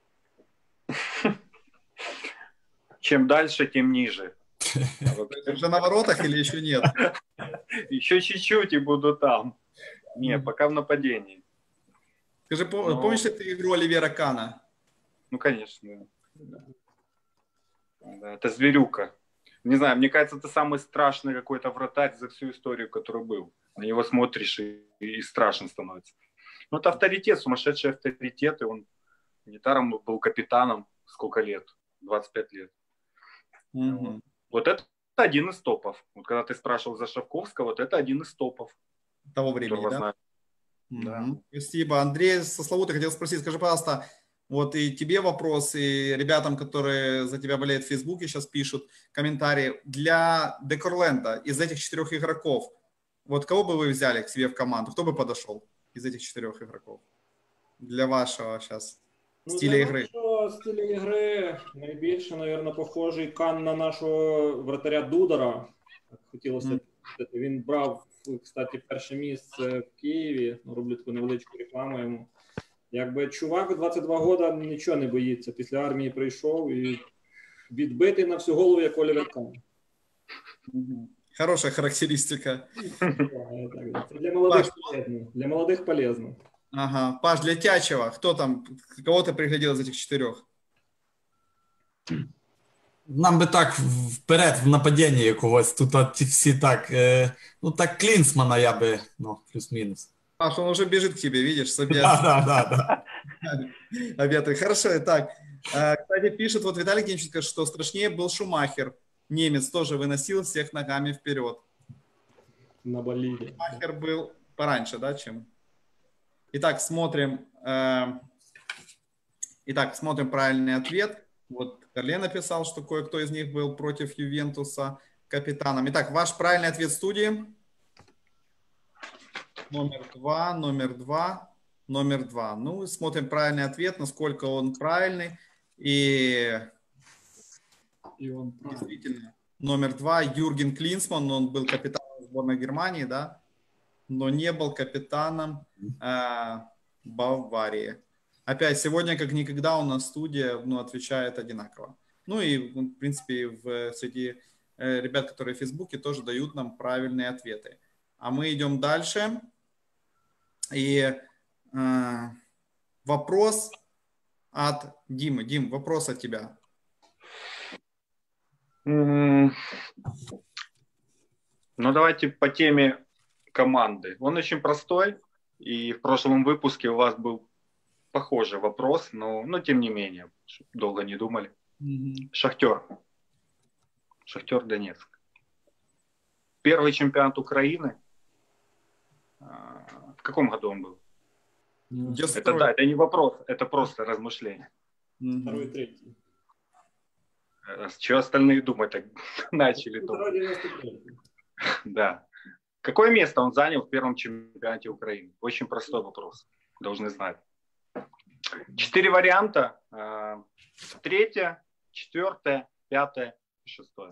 Чем дальше, тем ниже. Ты уже на воротах или еще нет? Еще чуть-чуть и буду там. Не, пока в нападении. Скажи, по- Но- помнишь ли ты игру Оливера Кана? Ну, конечно. Да. Да, это зверюка. Не знаю, мне кажется, это самый страшный какой-то вратарь за всю историю, который был. На него смотришь и, и страшно становится. Ну, это авторитет, сумасшедший авторитет, и он недаром был капитаном сколько лет? двадцать пять лет. Мгм. Вот это один из топов. Вот когда ты спрашивал за Шавковского, вот это один из топов. Того времени, которого да? знаю. Мгм. Да. Спасибо. Андрей Сословутый хотел спросить, скажи, пожалуйста, вот и тебе вопрос, и ребятам, которые за тебя болеют в Фейсбуке, сейчас пишут комментарии. Для Декорленда из этих четырех игроков, вот кого бы вы взяли к себе в команду? Кто бы подошел из этих четырех игроков? Для вашего сейчас стиля для игры. нашого стиля ігри найбільше, мабуть, похожий Кан на нашого вратаря Дудора. Так хотілося Мгм. сказати. Він брав, кстати, перше місце в Києві. Ну, роблю таку невеличку рекламу йому. Якби чувак двадцять два роки нічого не боїться. Після армії прийшов і відбитий на всю голову, як Олівер Кан. Мгм. Хорошая характеристика. Це для молодих полезно. Для молодих полезно. Ага. Паш, для Тячева, кто там, кого ты приглядел из этих четырех? Нам би так вперед в нападінні якогось. Тут от ті всі так. Е, ну так Клінсмана я би, ну, плюс-мінус. Паш, он уже бежит к тебе, видишь, с Да, обед. да, да, да. Обед. Хорошо, итак, Э, Кстати, пишет вот Виталий Генченко, что страшнее был Шумахер. Немец тоже выносил всех ногами вперед. На боліді. Шумахер был пораньше, да, чем... Итак, смотрим. э, Итак, смотрим правильный ответ. Вот Карле написал, что кое-кто из них был против Ювентуса капитаном. Итак, ваш правильный ответ студии. Номер два, номер два, номер два. Ну, смотрим правильный ответ, насколько он правильный. И І он правильно. действительно, номер два, Юрген Клинсман, он был капитаном сборной Германии, да, но не был капитаном э, Баварии. Опять, сегодня, как никогда, у нас студия, ну, отвечает одинаково. Ну, и, в принципе, в, среди э, ребят, которые в Фейсбуке, тоже дают нам правильные ответы. А мы идем дальше. И э, вопрос от Димы. Дим, вопрос от тебя. М, Ну, давайте по теме команды. Он очень простой, и в прошлом выпуске у вас был похожий вопрос, но, но тем не менее, чтоб долго не думали. Мгм. Шахтер. Шахтер Донецк. Первый чемпионат Украины. А, В каком году он был? Где Это строй? да, это не вопрос, это просто размышление. Мгм. Второй, третій. Э, С чего остальные думать так начали думать? Второй дев'яносто третій. Да. Какое место он занял в первом чемпионате Украины? Очень простой вопрос. Должны знать. Четыре варианта. А, Третье, четвертое, пятое, шестое.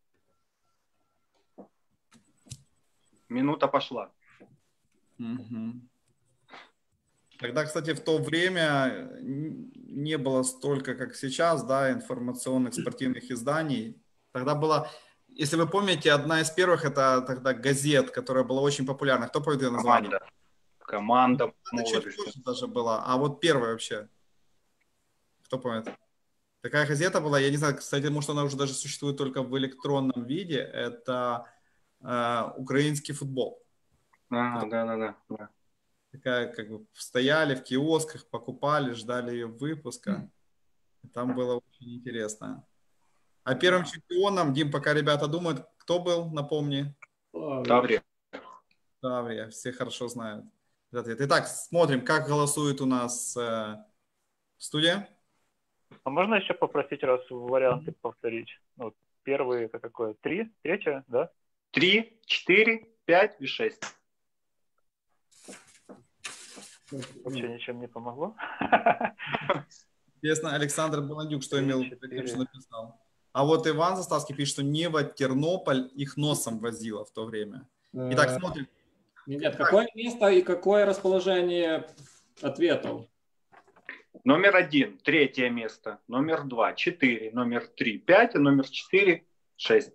Минута пошла. Мгм. Тогда, кстати, в то время не было столько, как сейчас, да, информационных спортивных изданий. Тогда была, если вы помните, одна из первых, это тогда газет, которая была очень популярна. Кто помнит ее название? Команда. Команда Она чуть молодости. позже даже была. А вот первая вообще. Кто помнит? Такая газета была, я не знаю, кстати, может, она уже даже существует только в электронном виде. Это э, «Украинский футбол». А, да, да, да, да. Такая, как бы, стояли в киосках, покупали, ждали ее выпуска. Там было очень интересно. А первым чемпионом, Дим, пока ребята думают, кто был, напомни. Таврия. Таврия, все хорошо знают этот ответ. Итак, смотрим, как голосует у нас э, студия. А можно еще попросить раз варианты повторить? Ну, вот первый это какое? Три? Третье, да? Три, четыре, пять и шесть. Вообще ничем не помогло. Интересно, Александр Баландюк, что Три, имел в четыре. виду, что написал. А вот Иван Заставский пишет, что Нева Тернополь их носом возила в то время. Итак, Э, смотрим. Нет, какое место и какое расположение ответов? Номер один, третье место. Номер два, четыре. Номер три, пять. И номер четыре, шесть.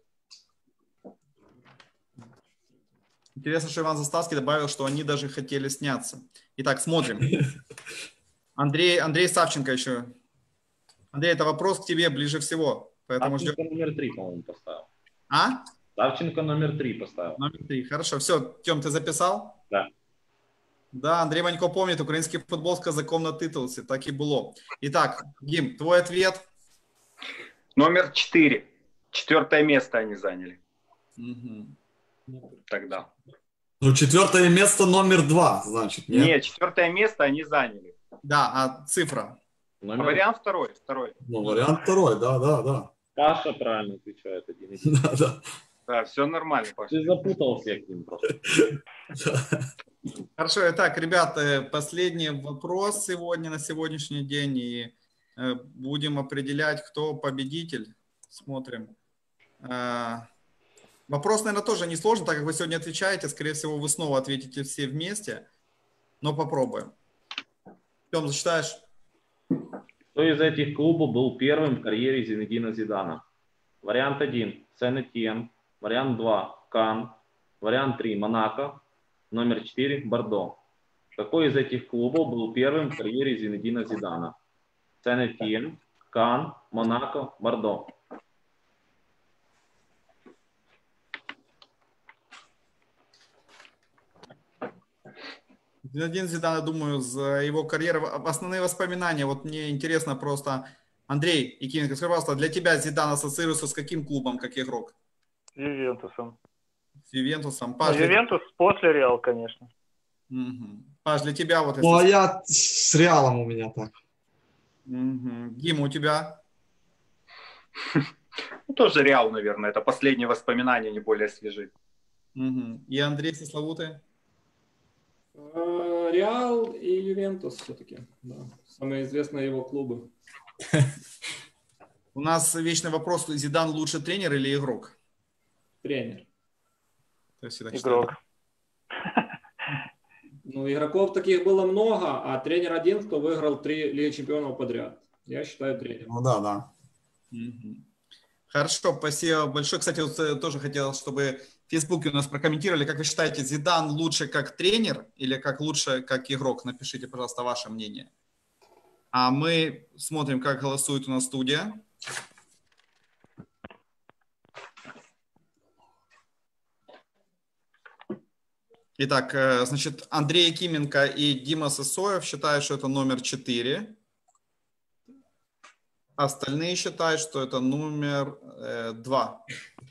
Интересно, что Иван Заставский добавил, что они даже хотели сняться. Итак, смотрим. Андрей, Андрей Савченко еще. Андрей, это вопрос к тебе ближе всего. Поэтому ждем. Савченко номер три, по-моему, поставил. А? Савченко номер три поставил. Номер три. Хорошо. Все, Тем, ты записал? Да. Да, Андрей Манько помнит, український футбол з казаком на титулці. Так і було. Итак, Дим, твой ответ? Номер четыре. Четвертое место они заняли Мгм. тогда. Ну, четвертое место номер два, значит, нет? Нет, четвертое место они заняли. Да, а цифра? А Номер... вариант второй. Второй. Ну, вариант второй, да, да, да. Паша правильно отвечает. Один. из них. Да, да. Да, все нормально, Паша. Ты запутал всех к ним просто. Хорошо, итак, ребята, последний вопрос сегодня, на сегодняшний день. И э, будем определять, кто победитель. Смотрим. Э, вопрос, наверное, тоже несложный, так как вы сегодня отвечаете. Скорее всего, вы снова ответите все вместе. Но попробуем. Тём, зачитаешь? Кто из этих клубов был первым в карьере Зинедина Зидана? Вариант один – Сен-Этьен. Вариант два – Кан. Вариант три – Монако. Номер четыре – Бордо. Какой из этих клубов был первым в карьере Зинедина Зидана? Сен-Этьен, Кан, Монако, Бордо. Зинедин Зидан, я думаю, за его карьеру, основные воспоминания, вот мне интересно просто, Андрей Якименко, скажи, пожалуйста, для тебя Зидан ассоциируется с каким клубом, как игрок? С Ювентусом. С Ювентусом. Ну, Паш, для... Ювентус после Реал, конечно. Мгм. Паш, для тебя вот... Ну, а если- я с Реалом у меня так. Мгм. Дима, у тебя? Ну, тоже Реал, наверное. Это последние воспоминания, не более свежие. Мгм. И Андрей Сословутый? Э, Реал и Ювентус все-таки. Да. Самые известные его клубы. У нас вечный вопрос, Зидан лучше тренер или игрок? Тренер. То есть, я так считаю, Игрок. Ну, игроков таких было много, а тренер один, кто выиграл три Лиги Чемпионов подряд. Я считаю тренером. Ну да, да. да? Мгм. Хорошо, спасибо большое. Кстати, вот э, тоже хотел, чтобы в Фейсбуке у нас прокомментировали, как вы считаете, Зидан лучше как тренер или как лучше как игрок? Напишите, пожалуйста, ваше мнение. А мы смотрим, как голосует у нас студия. Итак, э, значит, Андрей Якименко и Дима Сысоев считают, что это номер четыре. Остальные считают, что это номер э, два.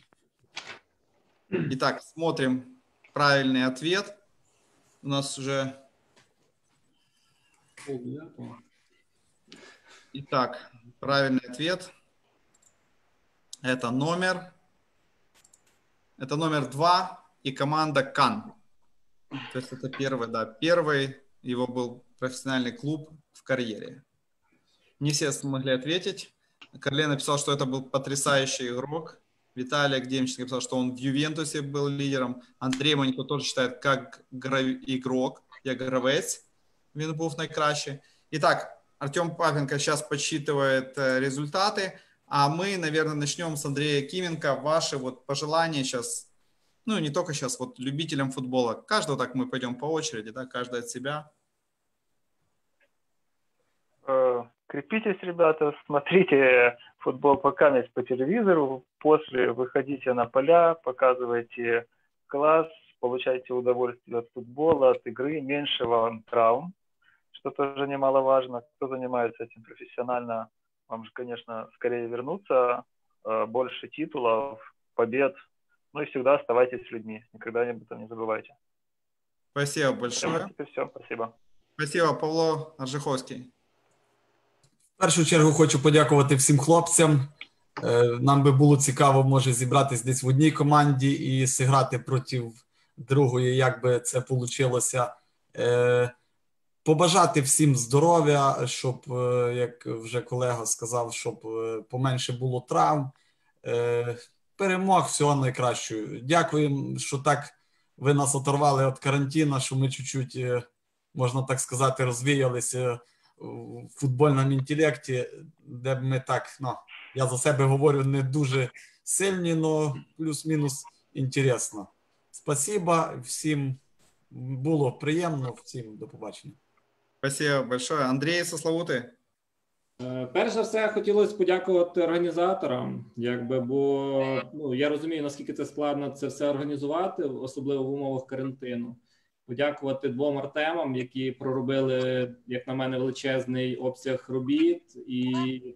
Итак, смотрим правильный ответ. У нас уже... Итак, правильный ответ. Это номер... Это номер два и команда Кан. То есть это первый, да, первый его был профессиональный клуб в карьере. Не все смогли ответить. Корле написал, что это был потрясающий игрок. Виталий Демченко написал, что он в Ювентусе был лидером. Андрей Манько тоже считает, как игрок, я гравець. Він був найкращий. Итак, Артем Павленко сейчас подсчитывает результаты, а мы, наверное, начнем с Андрея Якименко. Ваши вот пожелания сейчас, ну не только сейчас, вот любителям футбола. Каждого так мы пойдем по очереди, да, каждый от себя. Крепитесь, ребята, смотрите футбол пока есть по телевизору, после выходите на поля, показывайте класс, получайте удовольствие от футбола, от игры, меньше вам травм, что тоже немаловажно. Кто занимается этим профессионально, вам же, конечно, скорее вернуться, больше титулов, побед, ну и всегда оставайтесь с людьми, никогда об этом не забывайте. Спасибо большое. Это все, спасибо. Спасибо, Павло Аржиховський. В першу чергу хочу подякувати всім хлопцям. Нам би було цікаво, може, зібратись десь в одній команді і зіграти проти другої, як би це вийшло. Побажати всім здоров'я, щоб, як вже колега сказав, щоб поменше було травм. Перемог, всього найкращого. Дякуємо, що так ви нас оторвали від карантину, що ми чуть-чуть, можна так сказати, розвіялися в футбольному інтелекті, де б ми так, ну, я за себе говорю, не дуже сильні, але плюс-мінус інтересно. Спасибо, всім було приємно, всім до побачення. Спасибо большое. Андрій Сословутий. Перш за все, хотілося подякувати організаторам, якби, бо ну, я розумію, наскільки це складно це все організувати, особливо в умовах карантину. Подякувати двом Артемам, які проробили, як на мене, величезний обсяг робіт і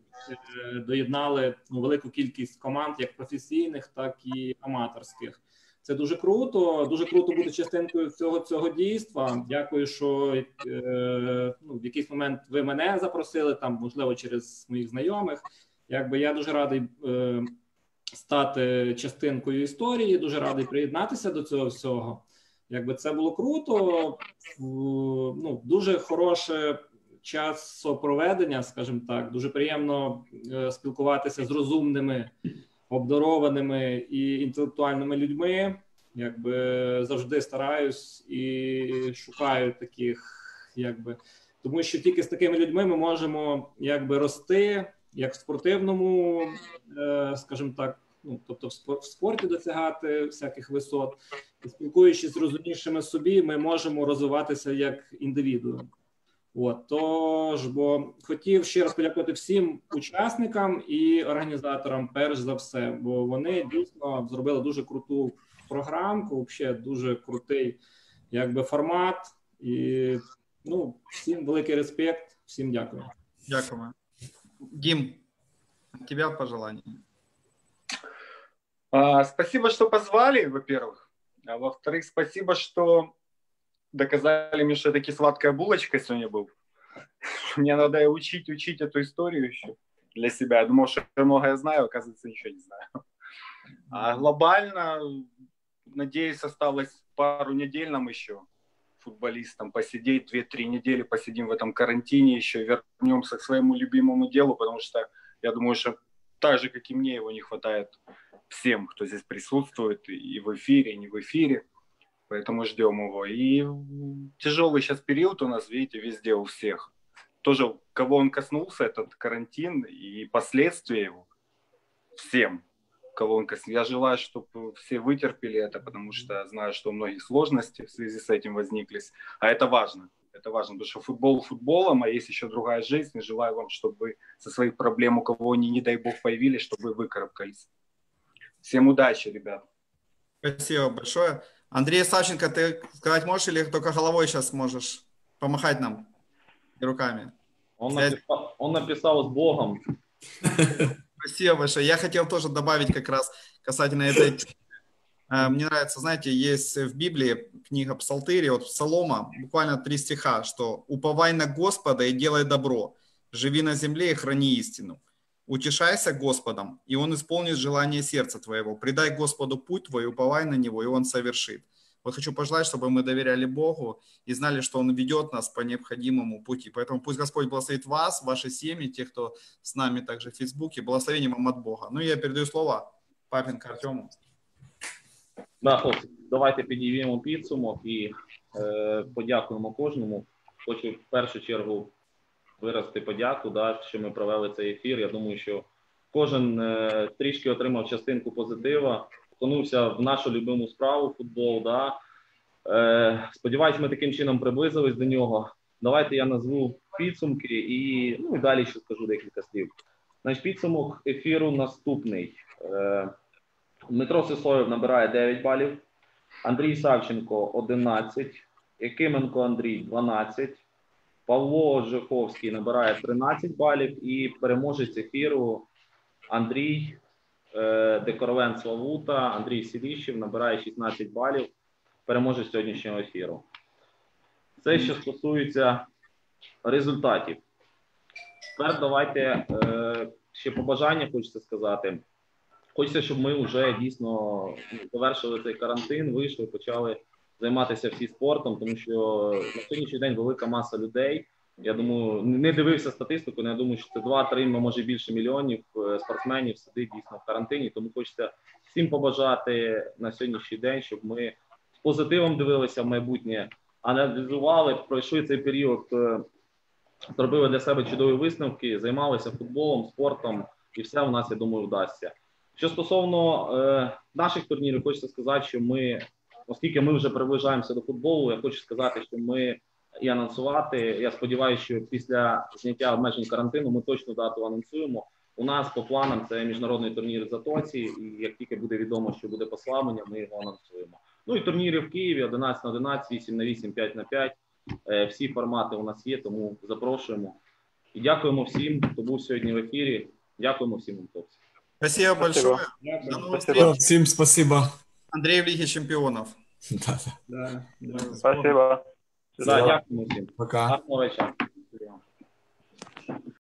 е, доєднали ну, велику кількість команд, як професійних, так і аматорських. Це дуже круто, дуже круто бути частинкою цього, цього дійства. Дякую, що е, ну, в якийсь момент ви мене запросили, там, можливо, через моїх знайомих. Якби я дуже радий е, стати частинкою історії, дуже радий приєднатися до цього всього. Якби це було круто, ну, дуже хороше часопроведення, скажімо так, дуже приємно е, спілкуватися з розумними, обдарованими і інтелектуальними людьми. Якби завжди стараюсь і шукаю таких, якби, тому що тільки з такими людьми ми можемо якби рости, як в спортивному, е, скажімо так, ну, тобто в спорті досягати всяких висот. І спілкуючись з розумнішими собі, ми можемо розвиватися як індивідуум. От, тож, бо хотів ще раз подякувати всім учасникам і організаторам, перш за все, бо вони дійсно зробили дуже круту програмку, взагалі дуже крутий якби, формат. І ну, всім великий респект, всім дякую. Дякую. Дім, От тебя пожелания. А, спасибо, что позвали, во-первых. А во-вторых, спасибо, что доказали мне, что я таки сладкая булочка сегодня был. Мне надо учить, учить эту историю еще для себя. Я думал, что я многое знаю, оказывается, ничего не знаю. А глобально, надеюсь, осталось пару недель нам еще, футболистам, посидеть, две-три недели посидим в этом карантине еще, вернемся к своему любимому делу, потому что я думаю, что так же, как и мне, его не хватает всем, кто здесь присутствует, и в эфире, и не в эфире. Поэтому ждем его. И тяжелый сейчас период у нас, видите, везде у всех. Тоже, кого он коснулся, этот карантин и последствия его, всем, кого он коснулся. Я желаю, чтобы все вытерпели это, потому что знаю, что у многих сложности в связи с этим возниклись. А это важно. Это важно, потому что футбол футболом, а есть еще другая жизнь. И желаю вам, чтобы вы со своих проблем, у кого они, не дай бог, появились, чтобы вы выкарабкались. Всем удачи, ребят. Спасибо большое. Андрей Савченко, ты сказать можешь или только головой сейчас можешь помахать нам и руками? Он написал, он написал с Богом. Спасибо большое. Я хотел тоже добавить как раз касательно этой. Мне нравится, знаете, есть в Библии книга Псалтыри, вот Псалома, буквально три стиха, что «Уповай на Господа и делай добро, живи на земле и храни истину. Утешайся Господом, и Он исполнит желание сердца твоего. Предай Господу путь твой, уповай на Него, и Он совершит». Вот хочу пожелать, чтобы мы доверяли Богу и знали, что Он ведет нас по необходимому пути. Поэтому пусть Господь благословит вас, ваши семьи, тех, кто с нами также в Фейсбуке. Благословение вам от Бога. Ну и я передаю слово Папенко Артему. Да, хлопці, давайте підіймемо підсумок і е, подякуємо кожному. Хочу в першу чергу виразити подяку, да, що ми провели цей ефір. Я думаю, що кожен е, трішки отримав частинку позитива, втонувся в нашу любиму справу, футбол. Да. Е, сподіваюсь, ми таким чином приблизились до нього. Давайте я назву підсумки і, ну, і далі ще скажу декілька слів. Значить, підсумок ефіру наступний. Е, Дмитро Сисоєв набирає дев'ять балів, Андрій Савченко – одинадцять, Якименко Андрій – дванадцять, Павло Жиховський набирає тринадцять балів і переможець ефіру Андрій е, Декоровен Славута, Андрій Сіліщев набирає шістнадцять балів, переможець сьогоднішнього ефіру. Це що стосується результатів. Тепер давайте е, ще побажання, хочеться сказати. Хочеться, щоб ми вже дійсно завершили цей карантин, вийшли, почали займатися всі спортом, тому що на сьогоднішній день велика маса людей. Я думаю, не дивився статистику, але я думаю, що це два-три, може більше мільйонів спортсменів сидить дійсно в карантині. Тому хочеться всім побажати на сьогоднішній день, щоб ми з позитивом дивилися в майбутнє, аналізували, пройшли цей період, зробили для себе чудові висновки, займалися футболом, спортом, і все у нас, я думаю, вдасться. Що стосовно е, наших турнірів, хочеться сказати, що ми, оскільки ми вже приближаємося до футболу, я хочу сказати, що ми і анонсувати, я сподіваюся, що після зняття обмежень карантину ми точно дату анонсуємо. У нас по планам це міжнародний турнір в Затоці, і як тільки буде відомо, що буде послаблення, ми його анонсуємо. Ну і турніри в Києві одинадцять на одинадцять, вісім на вісім, п'ять на п'ять. Е, всі формати у нас є, тому запрошуємо. І дякуємо всім, хто був сьогодні в ефірі. Дякуємо всім, хлопці. Спасибо большое. До новых встреч. Всем спасибо. Андрей в Лиге чемпионов. Да, Да, да. Спасибо. Да, дякуємо всім. пока. Гарного вечора.